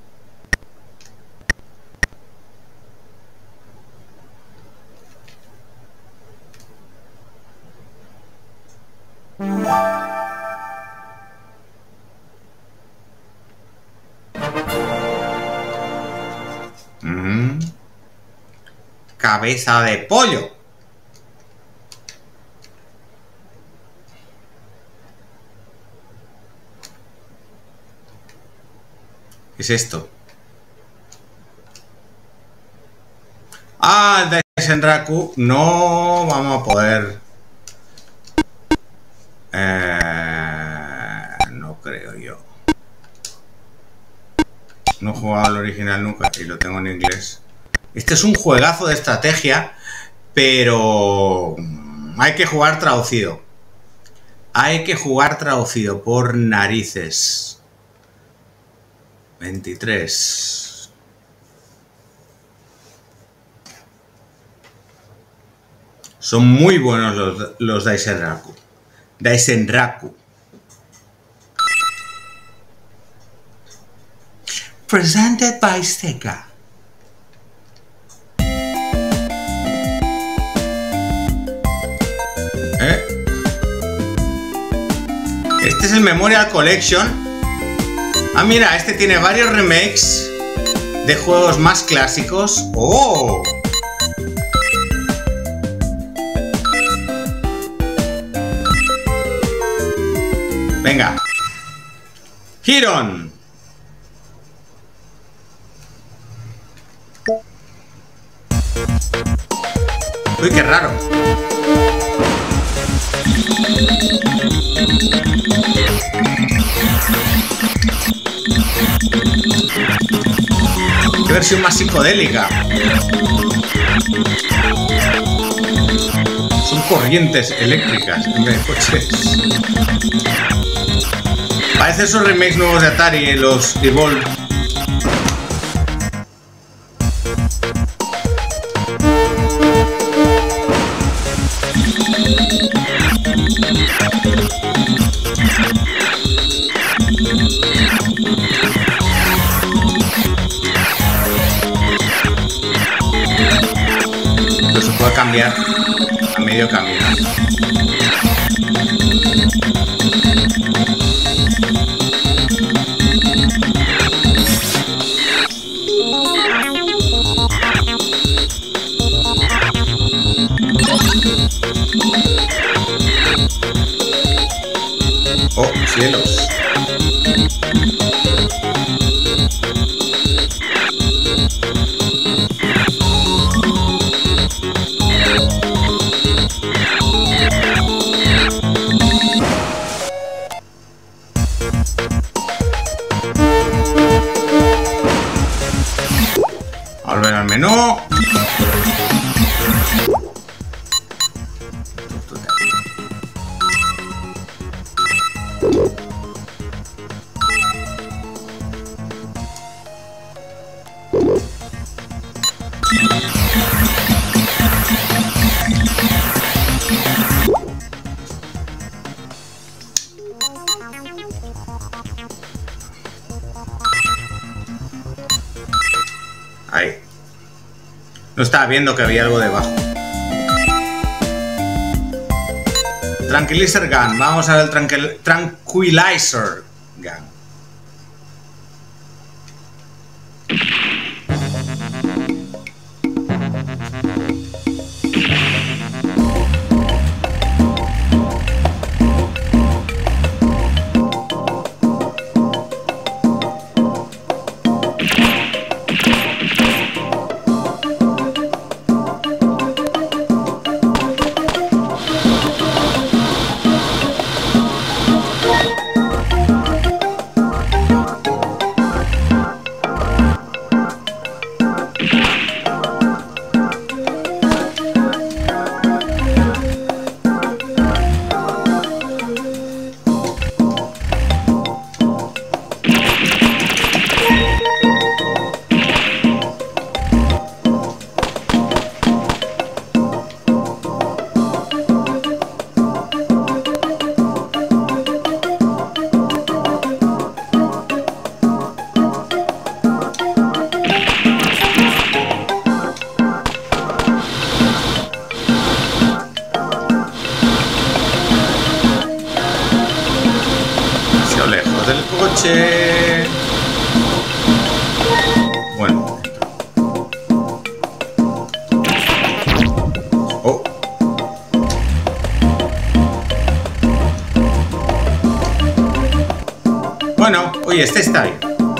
Mm. Cabeza de pollo. ¿Qué es esto? Ah, el Daisenraku. No vamos a poder. Eh, no creo yo. No he jugado al original nunca y lo tengo en inglés. Este es un juegazo de estrategia, pero hay que jugar traducido. Hay que jugar traducido por narices. veintitrés. Son muy buenos los, los Daisenraku. Daisenraku. Presented by Sega. ¿Eh? Este es el Memorial Collection. Ah, mira, este tiene varios remakes de juegos más clásicos. ¡Oh! Venga. Hiron. Uy, qué raro. Qué versión más psicodélica. Son corrientes eléctricas en vez de coches. Parece esos remakes nuevos de Atari, los Evolve. Esto se puede cambiar a medio camino. Oh, cielos. Volver al menú. No estaba viendo que había algo debajo. Tranquilizer Gun. Vamos a ver el tranquil Tranquilizer Gun. Bueno. Oh. Bueno, oye, este está bien.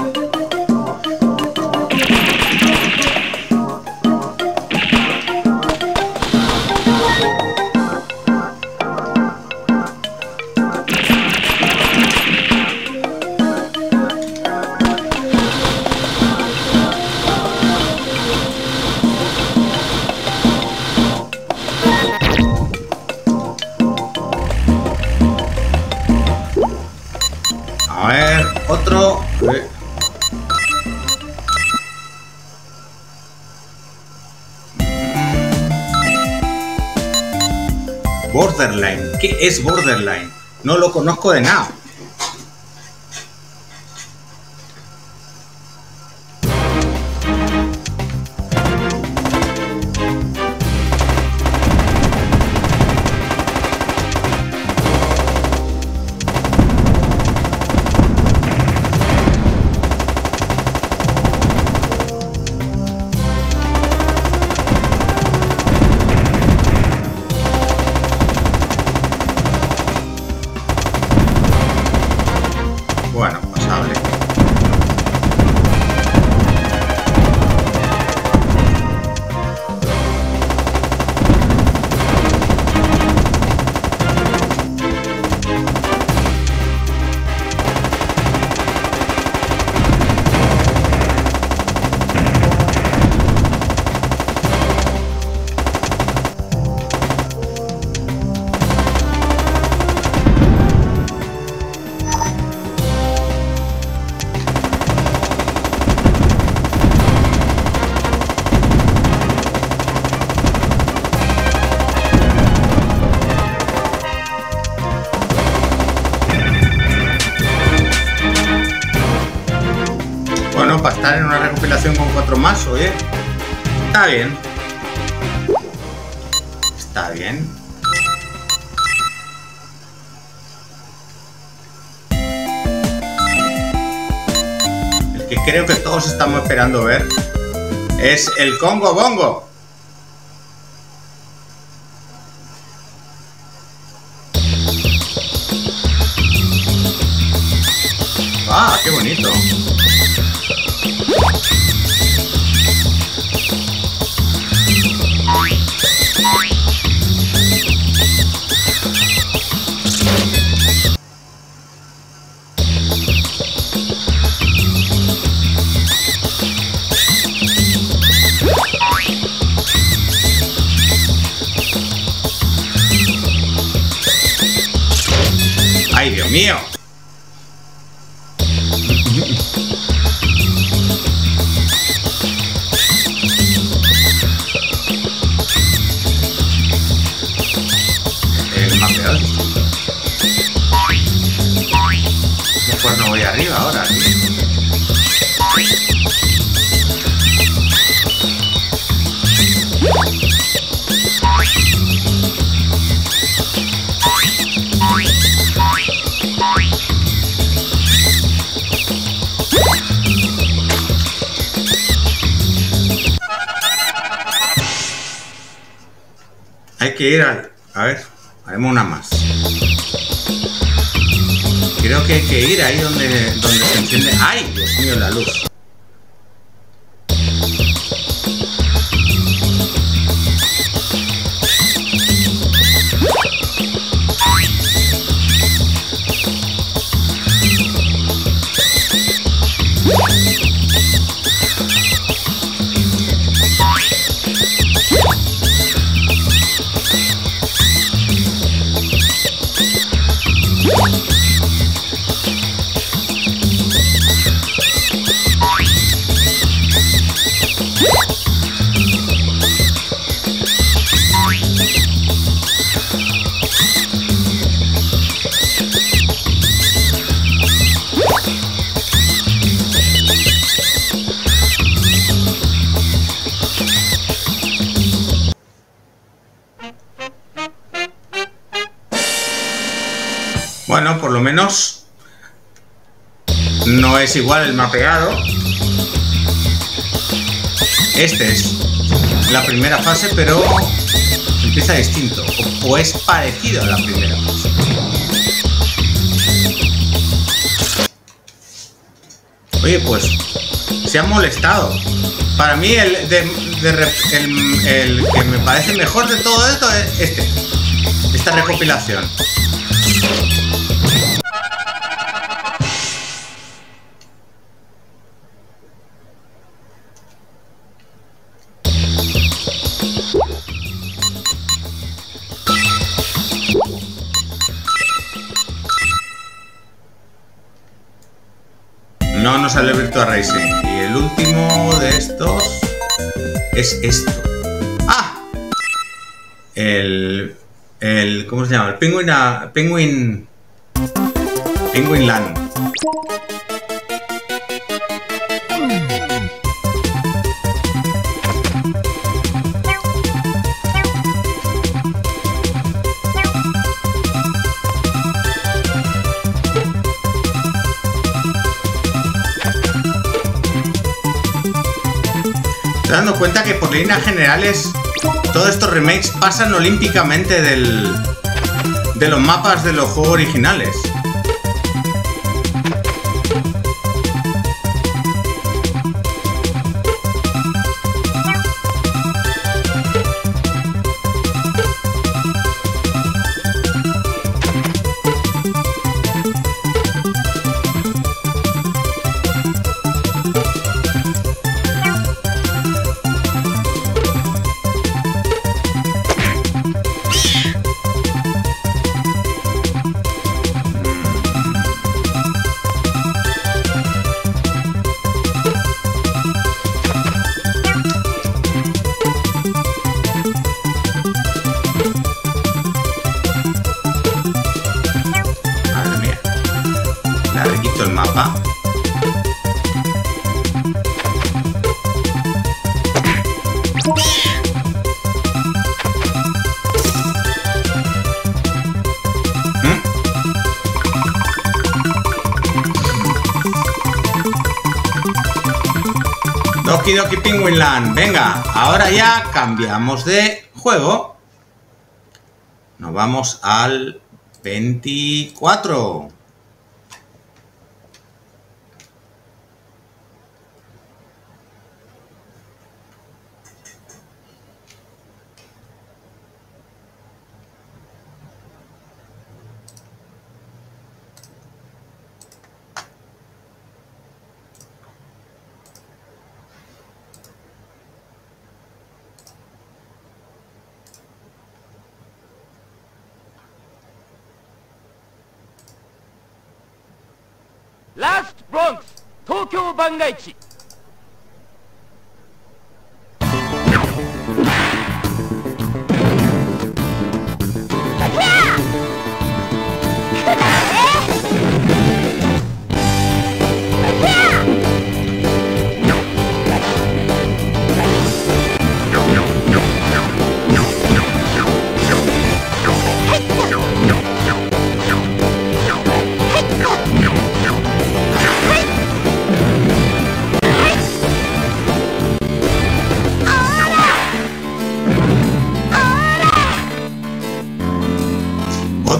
A ver, otro. Borderline. ¿Qué es Borderline? No lo conozco de nada. Bueno, pasable. Bueno, para estar en una recopilación con cuatro más, oye, está bien. Está bien. El que creo que todos estamos esperando ver es el Congo Bongo. ¡Ah, qué bonito! ¡Ay, Dios mío! El mapeador. Pues no voy arriba ahora, ¿sí? Hay que ir al... A ver, haremos una más. Creo que hay que ir ahí donde, donde se enciende... ¡Ay, Dios mío, la luz! Bueno, por lo menos no es igual el mapeado. Este es la primera fase, pero empieza distinto. O, o es parecido a la primera fase. Oye, pues se han molestado. Para mí el, de, de, el, el que me parece mejor de todo esto es este. Esta recopilación. No nos sale Virtua Racing. Y el último de estos es esto. ¡Ah! El... el ¿cómo se llama? El Penguin... A, Penguin... Penguin Land. Estoy dando cuenta que por líneas generales todos estos remakes pasan olímpicamente del, de los mapas de los juegos originales. El mapa. ¿Mm? Doki Doki Penguin Land. Venga, ahora ya cambiamos de juego. Nos vamos al veinticuatro. Last Bronx, Tokyo Bangaichi.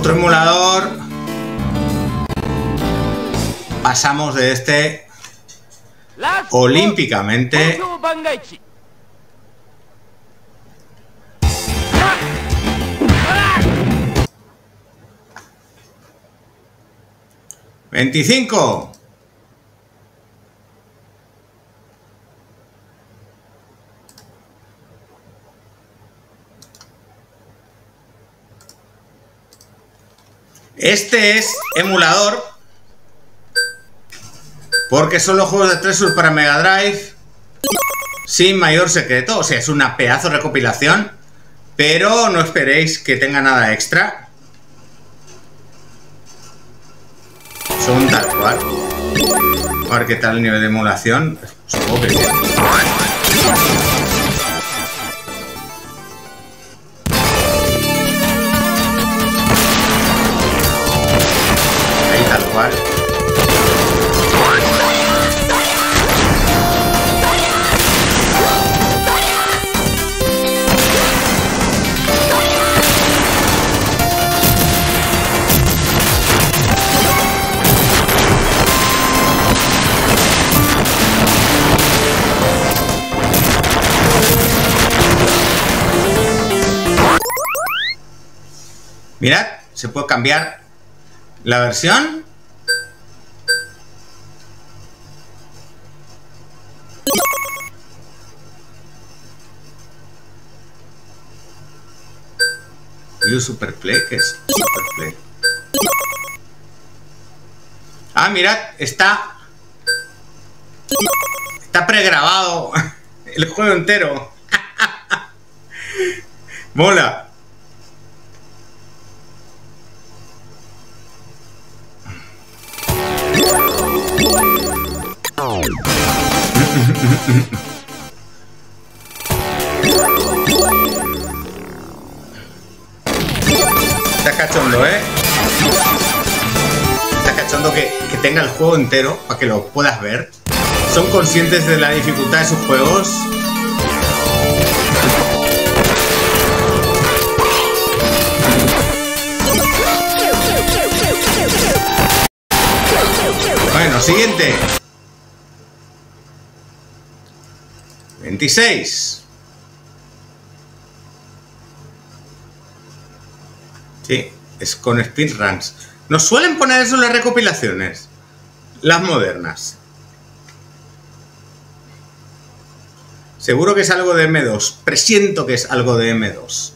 otro emulador. Pasamos de este olímpicamente. veinticinco. Este es emulador porque son los juegos de Treasure para Mega Drive sin mayor secreto. O sea, es una pedazo de recopilación, pero no esperéis que tenga nada extra. Son tal cual. A ver qué tal el nivel de emulación. Supongo que sí. Ahí tal cual. Mirad, se puede cambiar la versión. View Superplay, ¿qué es Superplay? Ah, mirad, está está pregrabado el juego entero. Mola. Está cachondo, ¿eh? Está cachondo que, que tenga el juego entero para que lo puedas ver. Son conscientes de la dificultad de sus juegos. Bueno, siguiente. veintiséis. Sí, es con speedruns. Nos suelen poner eso en las recopilaciones, las modernas. Seguro que es algo de eme dos. Presiento que es algo de eme dos.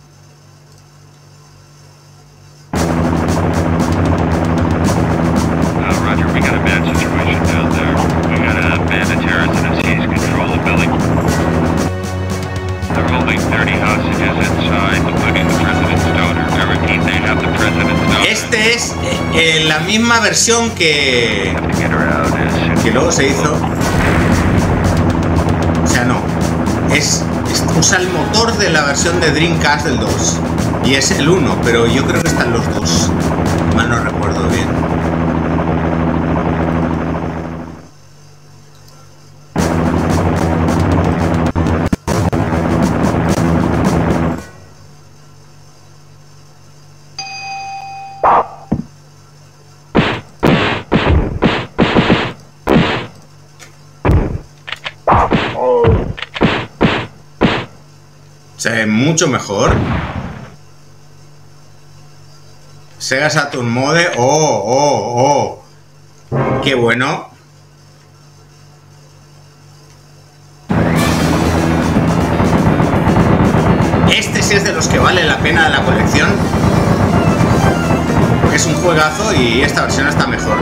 Este es eh, la misma versión que, que luego se hizo. O sea, no. Es, es, usa el motor de la versión de Dreamcast del dos. Y es el uno, pero yo creo que están los dos. Mal no recuerdo bien. Se ve mucho mejor. Sega Saturn Mode. Oh, oh, oh. Qué bueno. Este sí es de los que vale la pena de la colección. Porque es un juegazo y esta versión está mejor.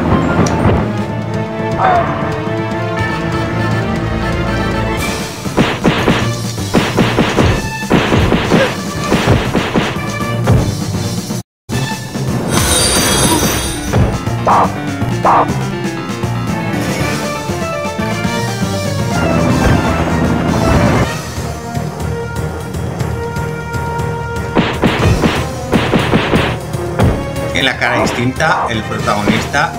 Tiene la cara distinta, el protagonista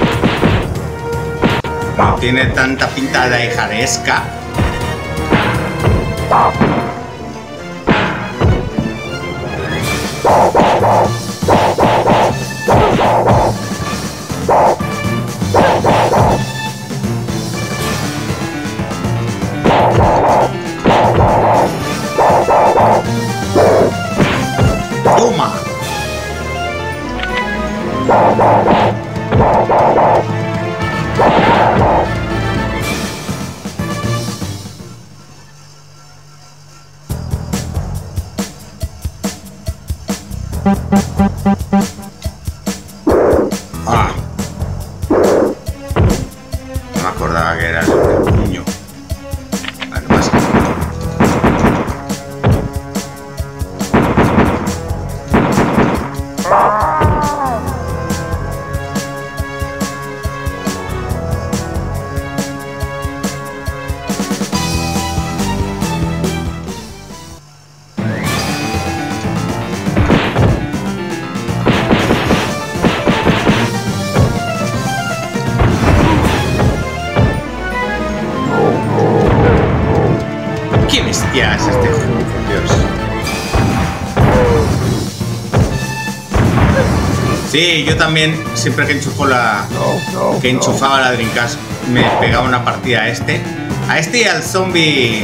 no tiene tanta pinta de hijaresca. Ah. No me acordaba que era el, el puño. Vale, más que... ¡Qué bestia es este juego, por Dios! Sí, yo también, siempre que enchufo la... que enchufaba la Dreamcast, me pegaba una partida a este. A este y al zombie...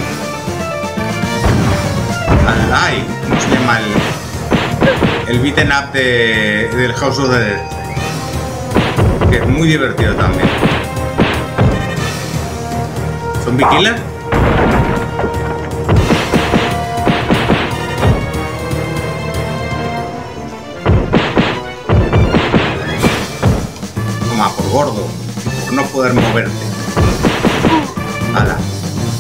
al... ay, ¿cómo se llama? El, el beaten up de, del House of the Dead. Que es muy divertido también. ¿Zombie Killer? Toma, por gordo. Por no poder moverte. Hala.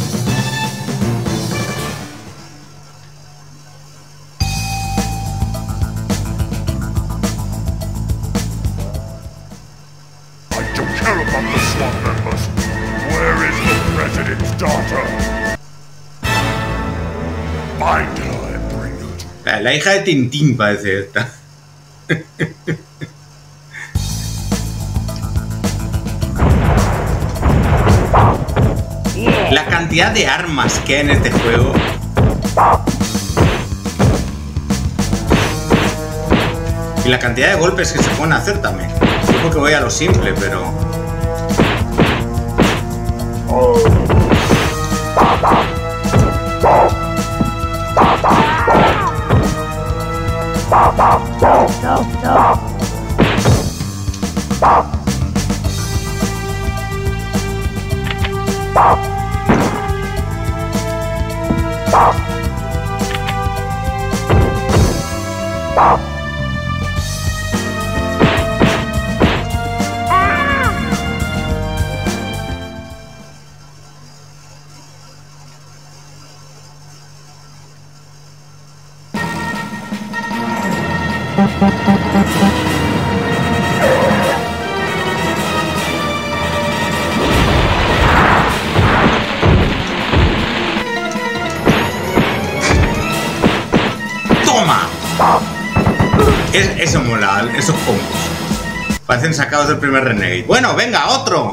La, la hija de Tintín parece esta. La cantidad de armas que hay en este juego. Y la cantidad de golpes que se pueden hacer también. Supongo que voy a lo simple, pero... ¡Toma! Es, eso mola, esos combos. Parecen sacados del primer Renegade. Bueno, venga, otro.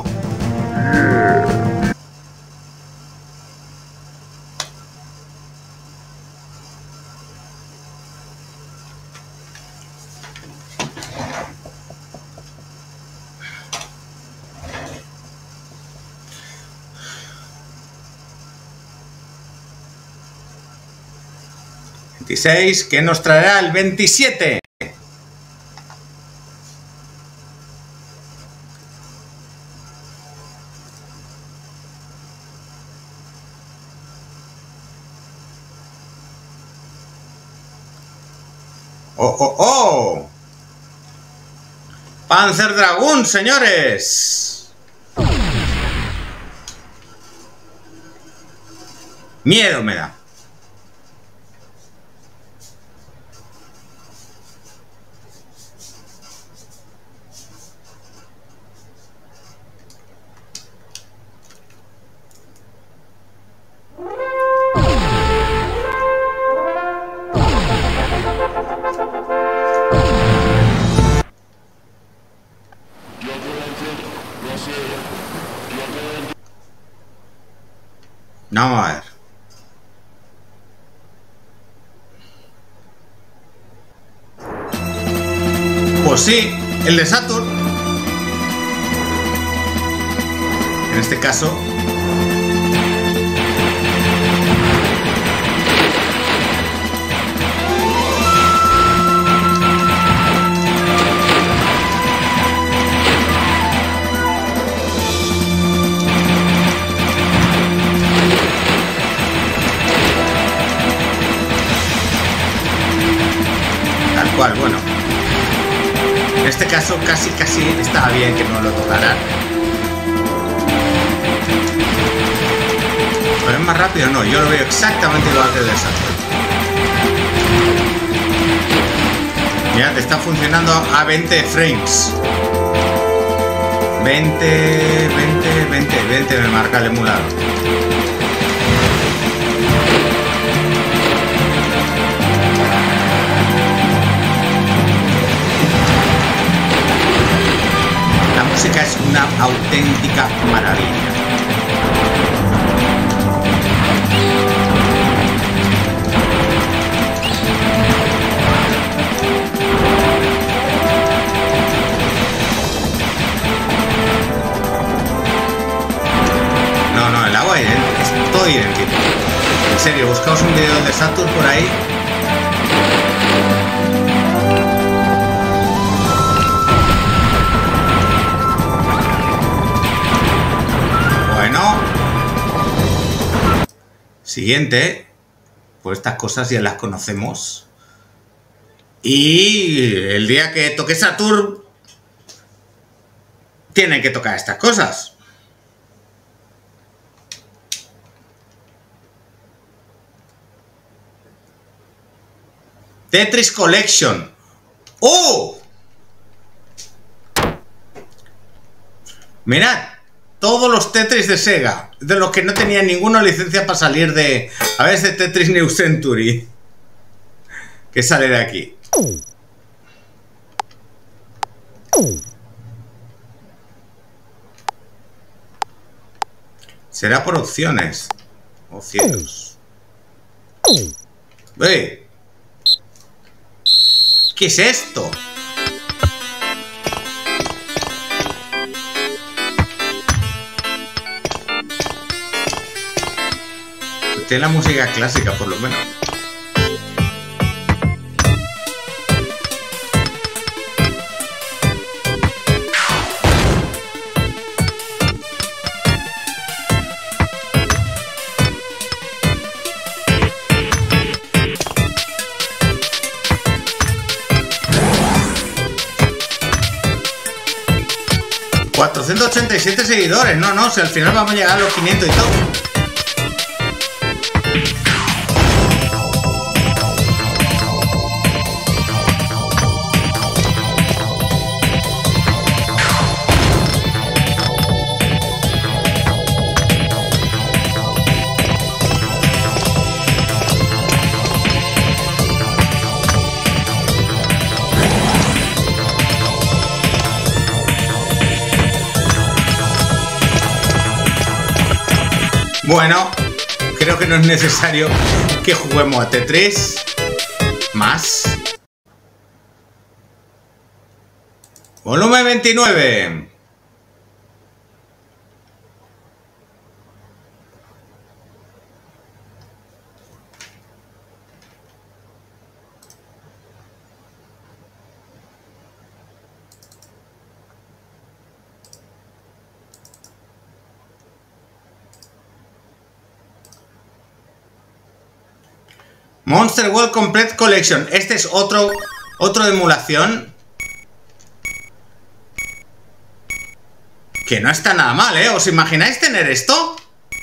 veintiséis, ¿qué nos traerá el veintisiete? ¡Oh, oh, oh! ¡Panzer Dragoon, señores! Miedo me da. Vamos a ver. Pues sí, el de Saturn. En este caso. cual, bueno. En este caso casi casi estaba bien que no lo tocaran. Pero es más rápido, no, yo lo veo exactamente igual que el de Saturn. Mirad, está funcionando a veinte frames. veinte, veinte, veinte, veinte me marca el emulador. La música es una auténtica maravilla. No, no, el agua es todo idéntico. En serio, buscaos un video de Saturn por ahí. Bueno. Siguiente. Pues estas cosas ya las conocemos. Y el día que toque Saturn, tienen que tocar estas cosas. Tetris Collection. ¡Oh! Mirad, todos los Tetris de Sega, de los que no tenían ninguna licencia para salir de... A ver ese Tetris New Century, que sale de aquí. Será por opciones. Oh, cielos. ¡Ve! ¿Qué es esto? Tiene la música clásica, por lo menos. cuatrocientos ochenta y siete seguidores, no, no, si al final vamos a llegar a los quinientos y todo. Bueno, creo que no es necesario que juguemos a Tetris más. Volumen veintinueve. Monster World Complete Collection. Este es otro, otro de emulación. Que no está nada mal, ¿eh? ¿Os imagináis tener esto?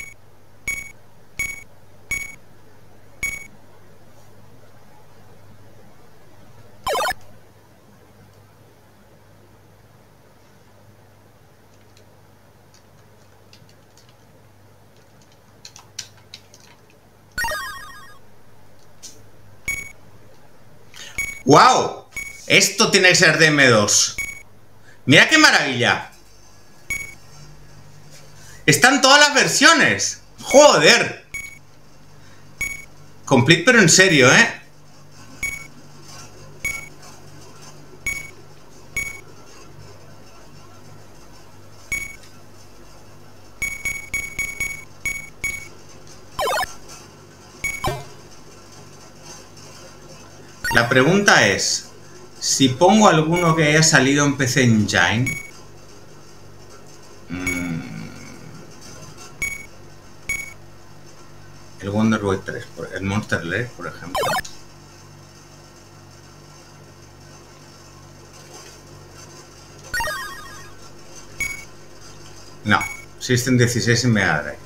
¡Wow! Esto tiene que ser de eme dos. Mira qué maravilla. Están todas las versiones. ¡Joder! Complete pero en serio, ¿eh? La pregunta es, si pongo alguno que haya salido en P C Engine, mmm, el Wonder Boy tres, el Monster Lake, por ejemplo. System dieciséis en Mega Drive.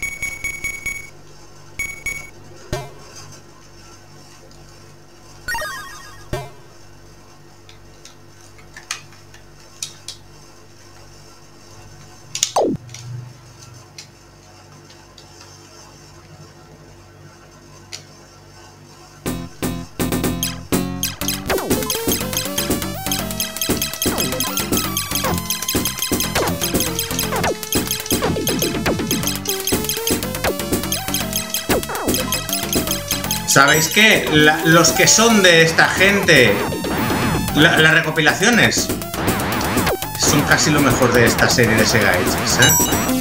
¿Sabéis qué? La, los que son de esta gente, la, las recopilaciones, son casi lo mejor de esta serie de Sega Ages, ¿eh?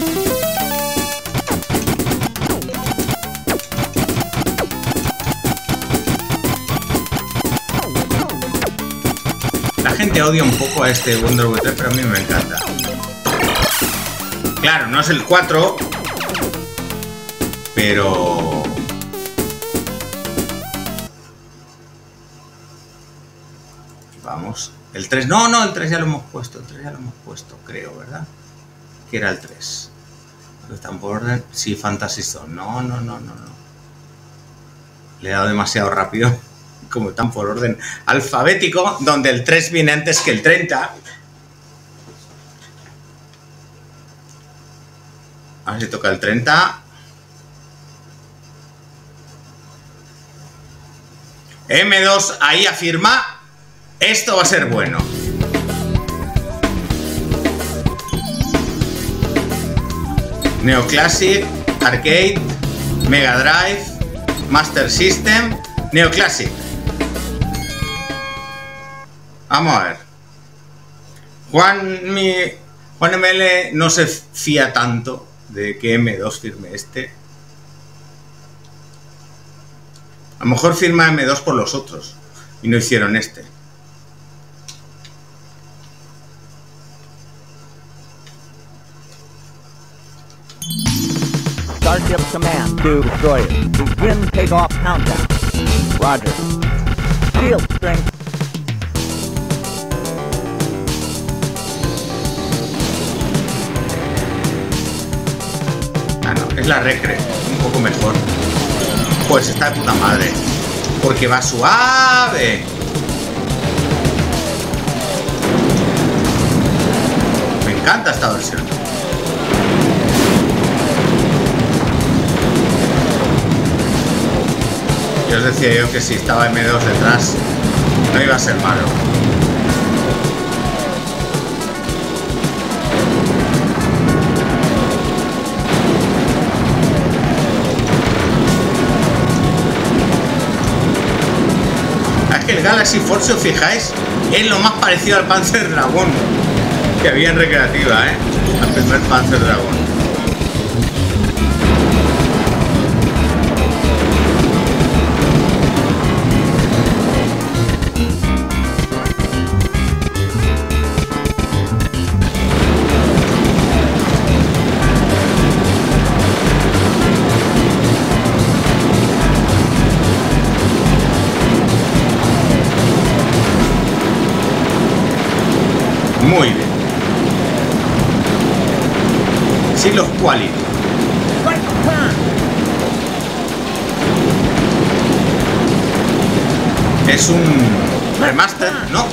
La gente odia un poco a este Wonder Boy tres, pero a mí me encanta. Claro, no es el cuatro, pero... Vamos, el tres, no, no, el tres ya lo hemos puesto, el tres ya lo hemos puesto, creo, ¿verdad? Que era el tres. ¿Están por orden? Sí, Fantasy Zone, no, no, no, no, no. Le he dado demasiado rápido, como están por orden alfabético, donde el tres viene antes que el treinta. A ver si toca el treinta. eme dos ahí afirma. Esto va a ser bueno. Neoclassic, Arcade, Mega Drive, Master System, Neoclassic. Vamos a ver. Juan, mi, Juan M L no se fía tanto de que eme dos firme este. A lo mejor firma eme dos por los otros y no hicieron este. Starship Command to Destroyer. Begin takeoff countdown. Roger. Shield strength. Ah, no, es la Recre, un poco mejor. Pues está de puta madre. Porque va suave. Me encanta esta versión. Yo os decía yo que si estaba eme dos detrás no iba a ser malo. Es que el Galaxy Force, si os fijáis, es lo más parecido al Panzer Dragon que había en recreativa, ¿eh? Al primer Panzer Dragon. Muy bien. Sí, los quality. Es un remaster, ¿no?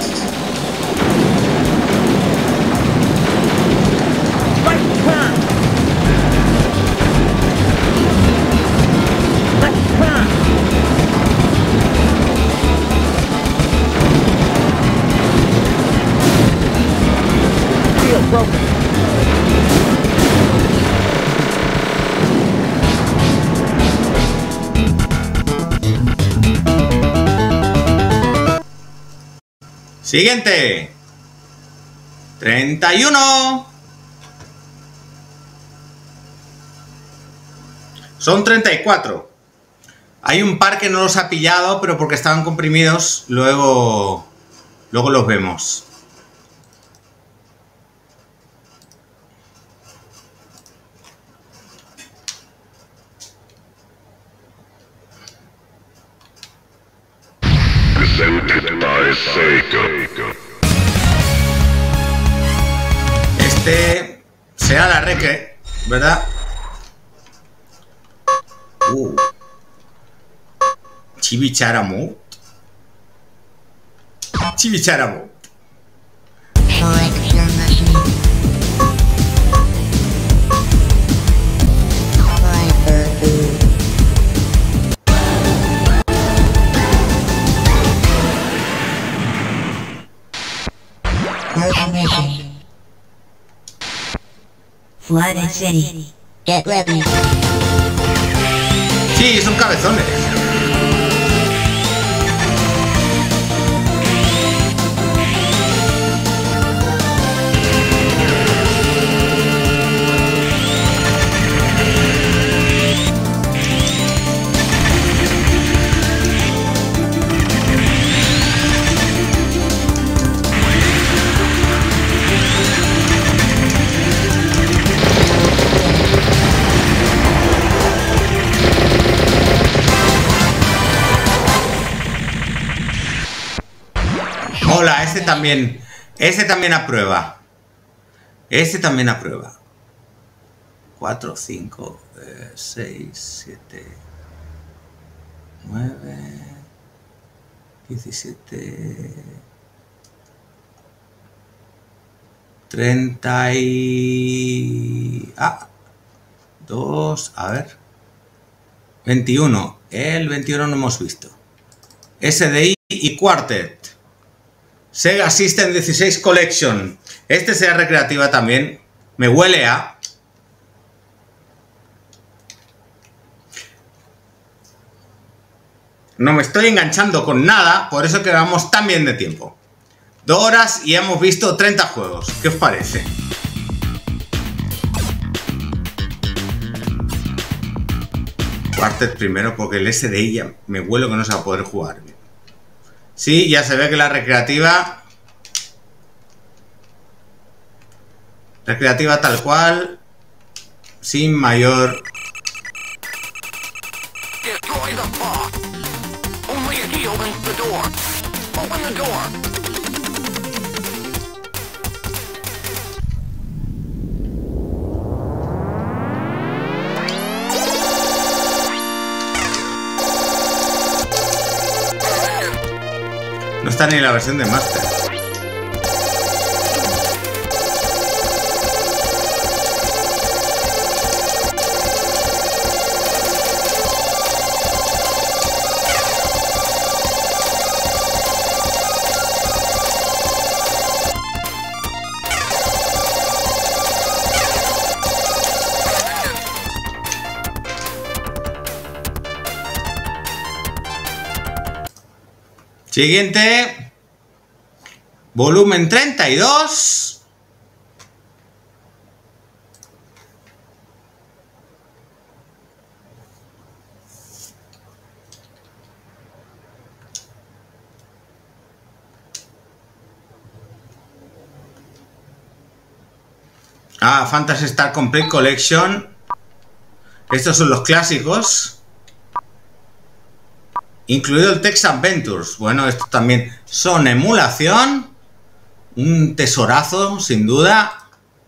Siguiente. treinta y uno. Son treinta y cuatro. Hay un par que no los ha pillado, pero porque estaban comprimidos, luego, luego los vemos. Este Será la recre, ¿verdad? Uh. Chibicharamu. Chibicharamu. Flooded City. Get ready. Sí, son cabezones. Hola, este también, este también aprueba. Este también aprueba. cuatro, cinco, seis, siete, nueve, diecisiete, treinta y... Ah, dos, a ver. veintiuno. El veintiuno no hemos visto. S D I y Quartet. Sega System dieciséis Collection. Este sea recreativa también. Me huele a... No me estoy enganchando con nada, por eso que vamos tan bien de tiempo. Dos horas y hemos visto treinta juegos. ¿Qué os parece? Quartet primero, porque el S D I ya me huelo que no se va a poder jugar. Sí, ya se ve que la recreativa... Recreativa tal cual, sin mayor... No está ni la versión de Master. Siguiente. Volumen treinta y dos. Ah, Phantasy Star Complete Collection. Estos son los clásicos. Incluido el Tex Adventures. Bueno, estos también son emulación. Un tesorazo, sin duda.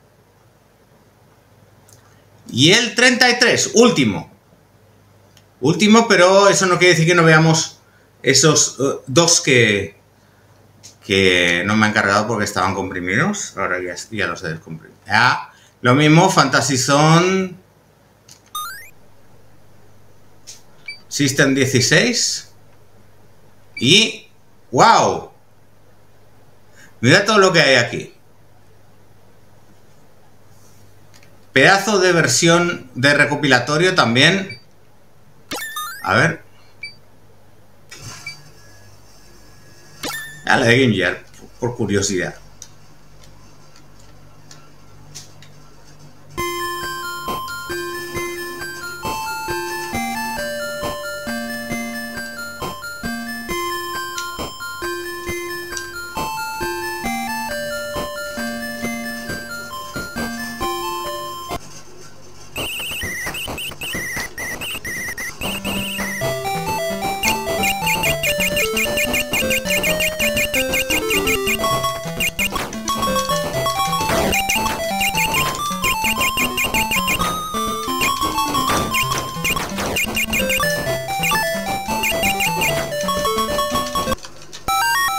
Y el treinta y tres, último. Último, pero eso no quiere decir que no veamos esos uh, dos que, que no me han cargado porque estaban comprimidos. Ahora ya, ya los he descomprimido. Ah, lo mismo, Fantasy Zone System dieciséis. Y... ¡wow! Mira todo lo que hay aquí. Pedazo de versión de recopilatorio también. A ver. A la de Game Gear, por curiosidad.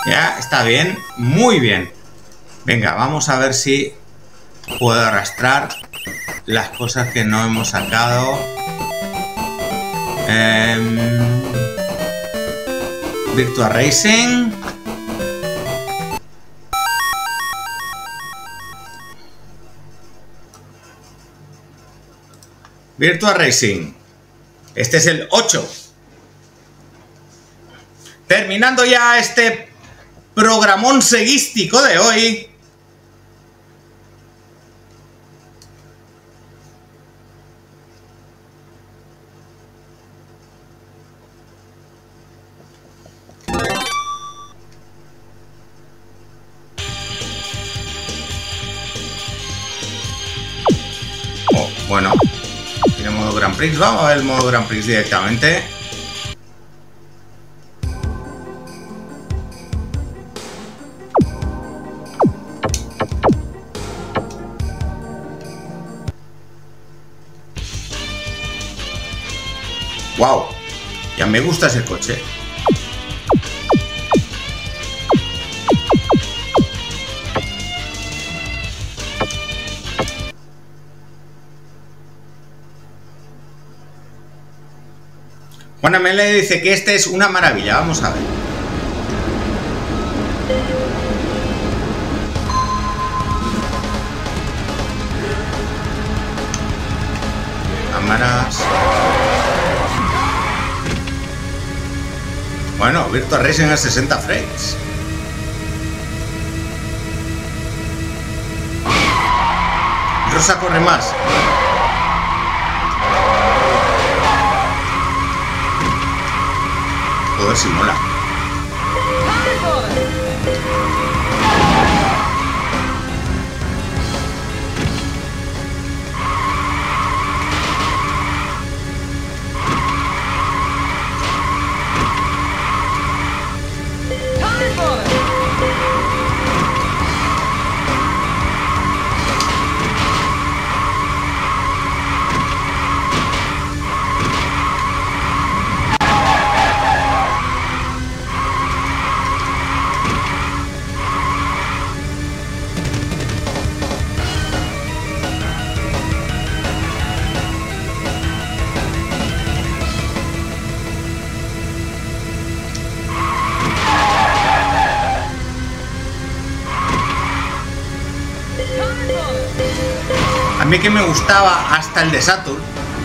Ya, está bien. Muy bien. Venga, vamos a ver si puedo arrastrar las cosas que no hemos sacado. Eh, Virtua Racing. Virtua Racing. Este es el ocho. Terminando ya este programón seguístico de hoy. Oh, bueno. Tiene modo Grand Prix. Vamos a ver el modo Grand Prix directamente. Wow, ya me gusta ese coche. Juan M L dice que este es una maravilla. Vamos a ver. Cámaras. Bueno, Virtua Racing a sesenta frames. Rosa corre más. Joder, si mola. A mí que me gustaba hasta el de Saturn.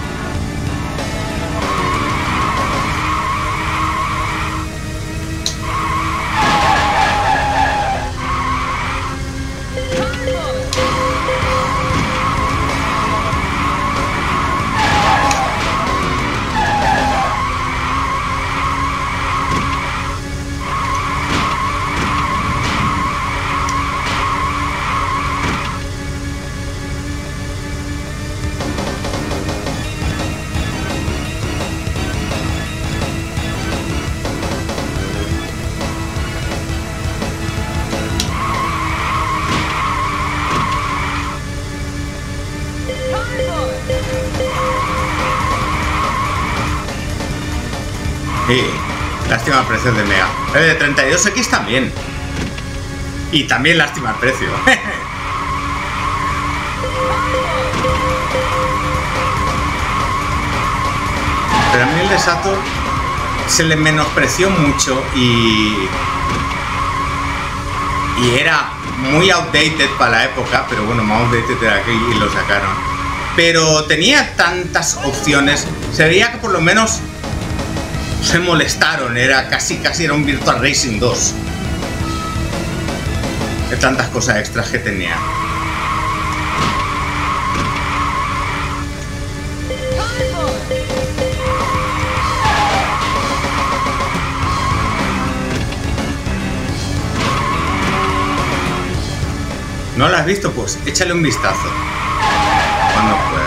Sí, lástima el precio de Mega. El de treinta y dos equis también. Y también lástima el precio. Pero a mí el de Saturn se le menospreció mucho y... Y era muy outdated para la época, pero bueno, más outdated era aquí y lo sacaron. Pero tenía tantas opciones, se veía que por lo menos se molestaron, era casi casi era un Virtua Racing dos. De tantas cosas extras que tenía. ¿No lo has visto? Pues échale un vistazo cuando puedas.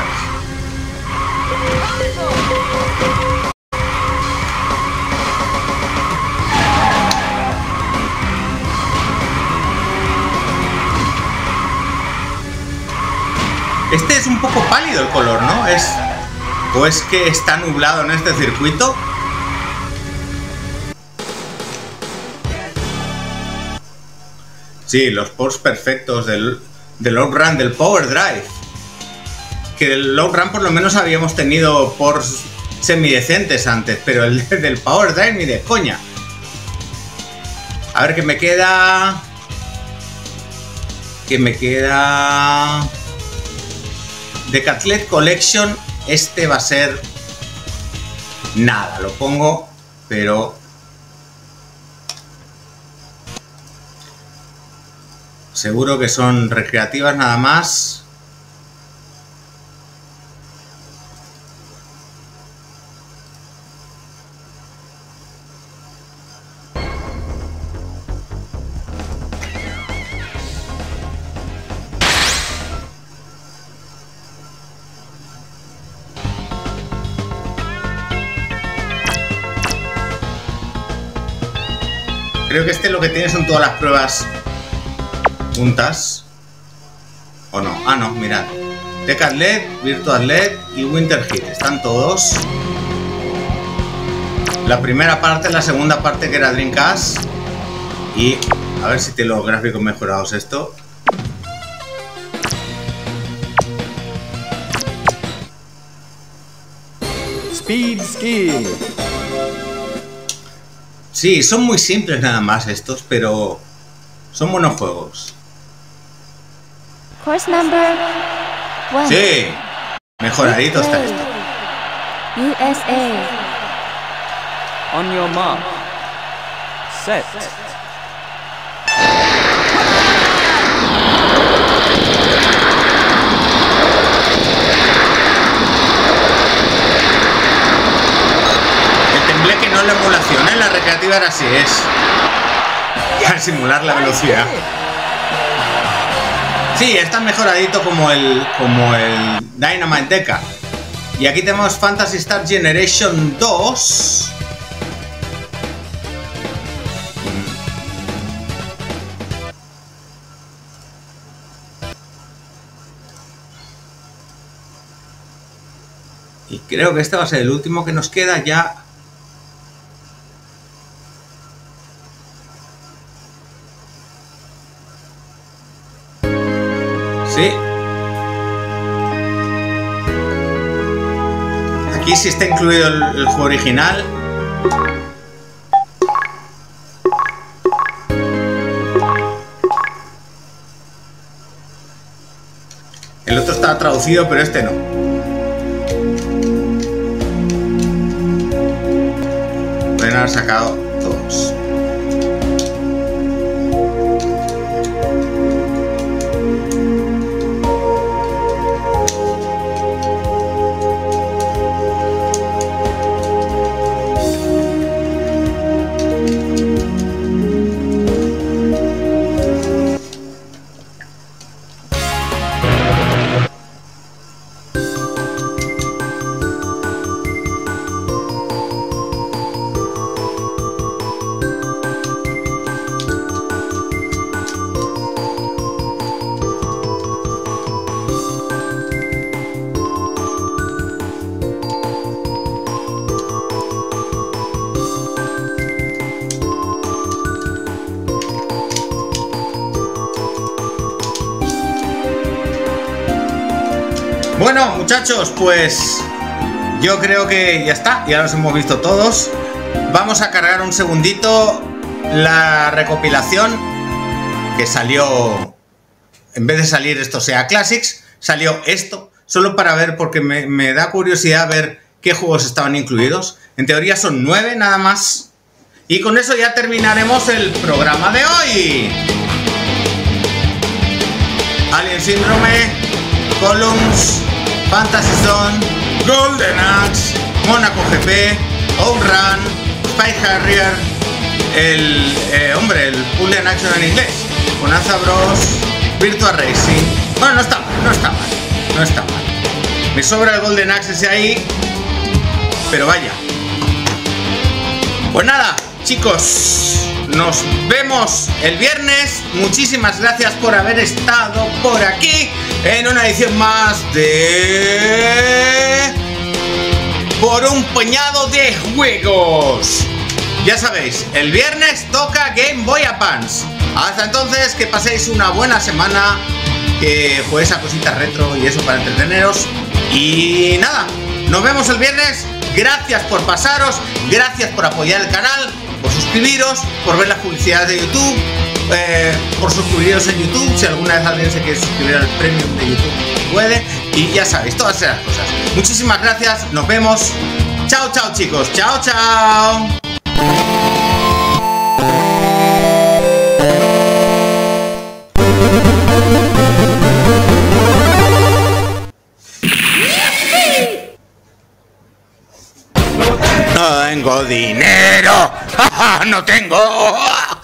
Este es un poco pálido el color, ¿no? Es... ¿O es que está nublado en este circuito? Sí, los ports perfectos del, del OutRun, del Power Drive. Que del OutRun por lo menos habíamos tenido ports semidecentes antes, pero el del Power Drive ni de coña. A ver qué me queda. Que me queda. Decathlete Collection. Este va a ser. Nada, lo pongo, pero. Seguro que son recreativas nada más. Creo que este lo que tiene son todas las pruebas juntas. ¿O no? Ah, no, mirad. Decathlete, Virtual L E D y Winter Hit. Están todos. La primera parte, la segunda parte que era Dreamcast. Y a ver si tiene los gráficos mejorados esto. Speed skiing. Sí, son muy simples nada más estos, pero son buenos juegos. Course number one. Sí, mejoradito está esto. U S A. On your mark. Set. Que no es la emulación, ¿eh? La recreativa era así, es para simular la velocidad. Sí, está mejoradito como el como el Dynamite Deca. Y aquí tenemos Phantasy Star Generation dos. Y creo que este va a ser el último que nos queda ya. Sí. Aquí sí está incluido el, el juego original. El otro está traducido, pero este no. Pueden haber sacado todos. Bueno, muchachos, pues yo creo que ya está, ya los hemos visto todos. Vamos a cargar un segundito la recopilación que salió, en vez de salir esto sea Classics, salió esto, solo para ver, porque me, me da curiosidad ver qué juegos estaban incluidos. En teoría son nueve nada más. Y con eso ya terminaremos el programa de hoy. Alien Syndrome, Columns, Phantasy Zone, Golden Axe, Monaco G P, OutRun, Spy Harrier, el eh, hombre, el Pull and Action en inglés, Bonanza Bros, Virtua Racing. Bueno, no está mal, no está mal, no está mal. Me sobra el Golden Axe ese ahí, pero vaya. Pues nada, chicos, nos vemos el viernes. Muchísimas gracias por haber estado por aquí en una edición más de Por un puñado de juegos. Ya sabéis, el viernes toca Game Boy Advance. Hasta entonces, que paséis una buena semana, que jueguéis a cositas retro y eso para entreteneros. Y nada, nos vemos el viernes. Gracias por pasaros, gracias por apoyar el canal, por suscribiros, por ver las publicidades de YouTube, eh, por suscribiros en YouTube. Si alguna vez alguien se quiere suscribir al Premium de YouTube, puede. Y ya sabéis, todas esas cosas. Muchísimas gracias, nos vemos. Chao, chao chicos, chao, chao. No tengo dinero. No tengo.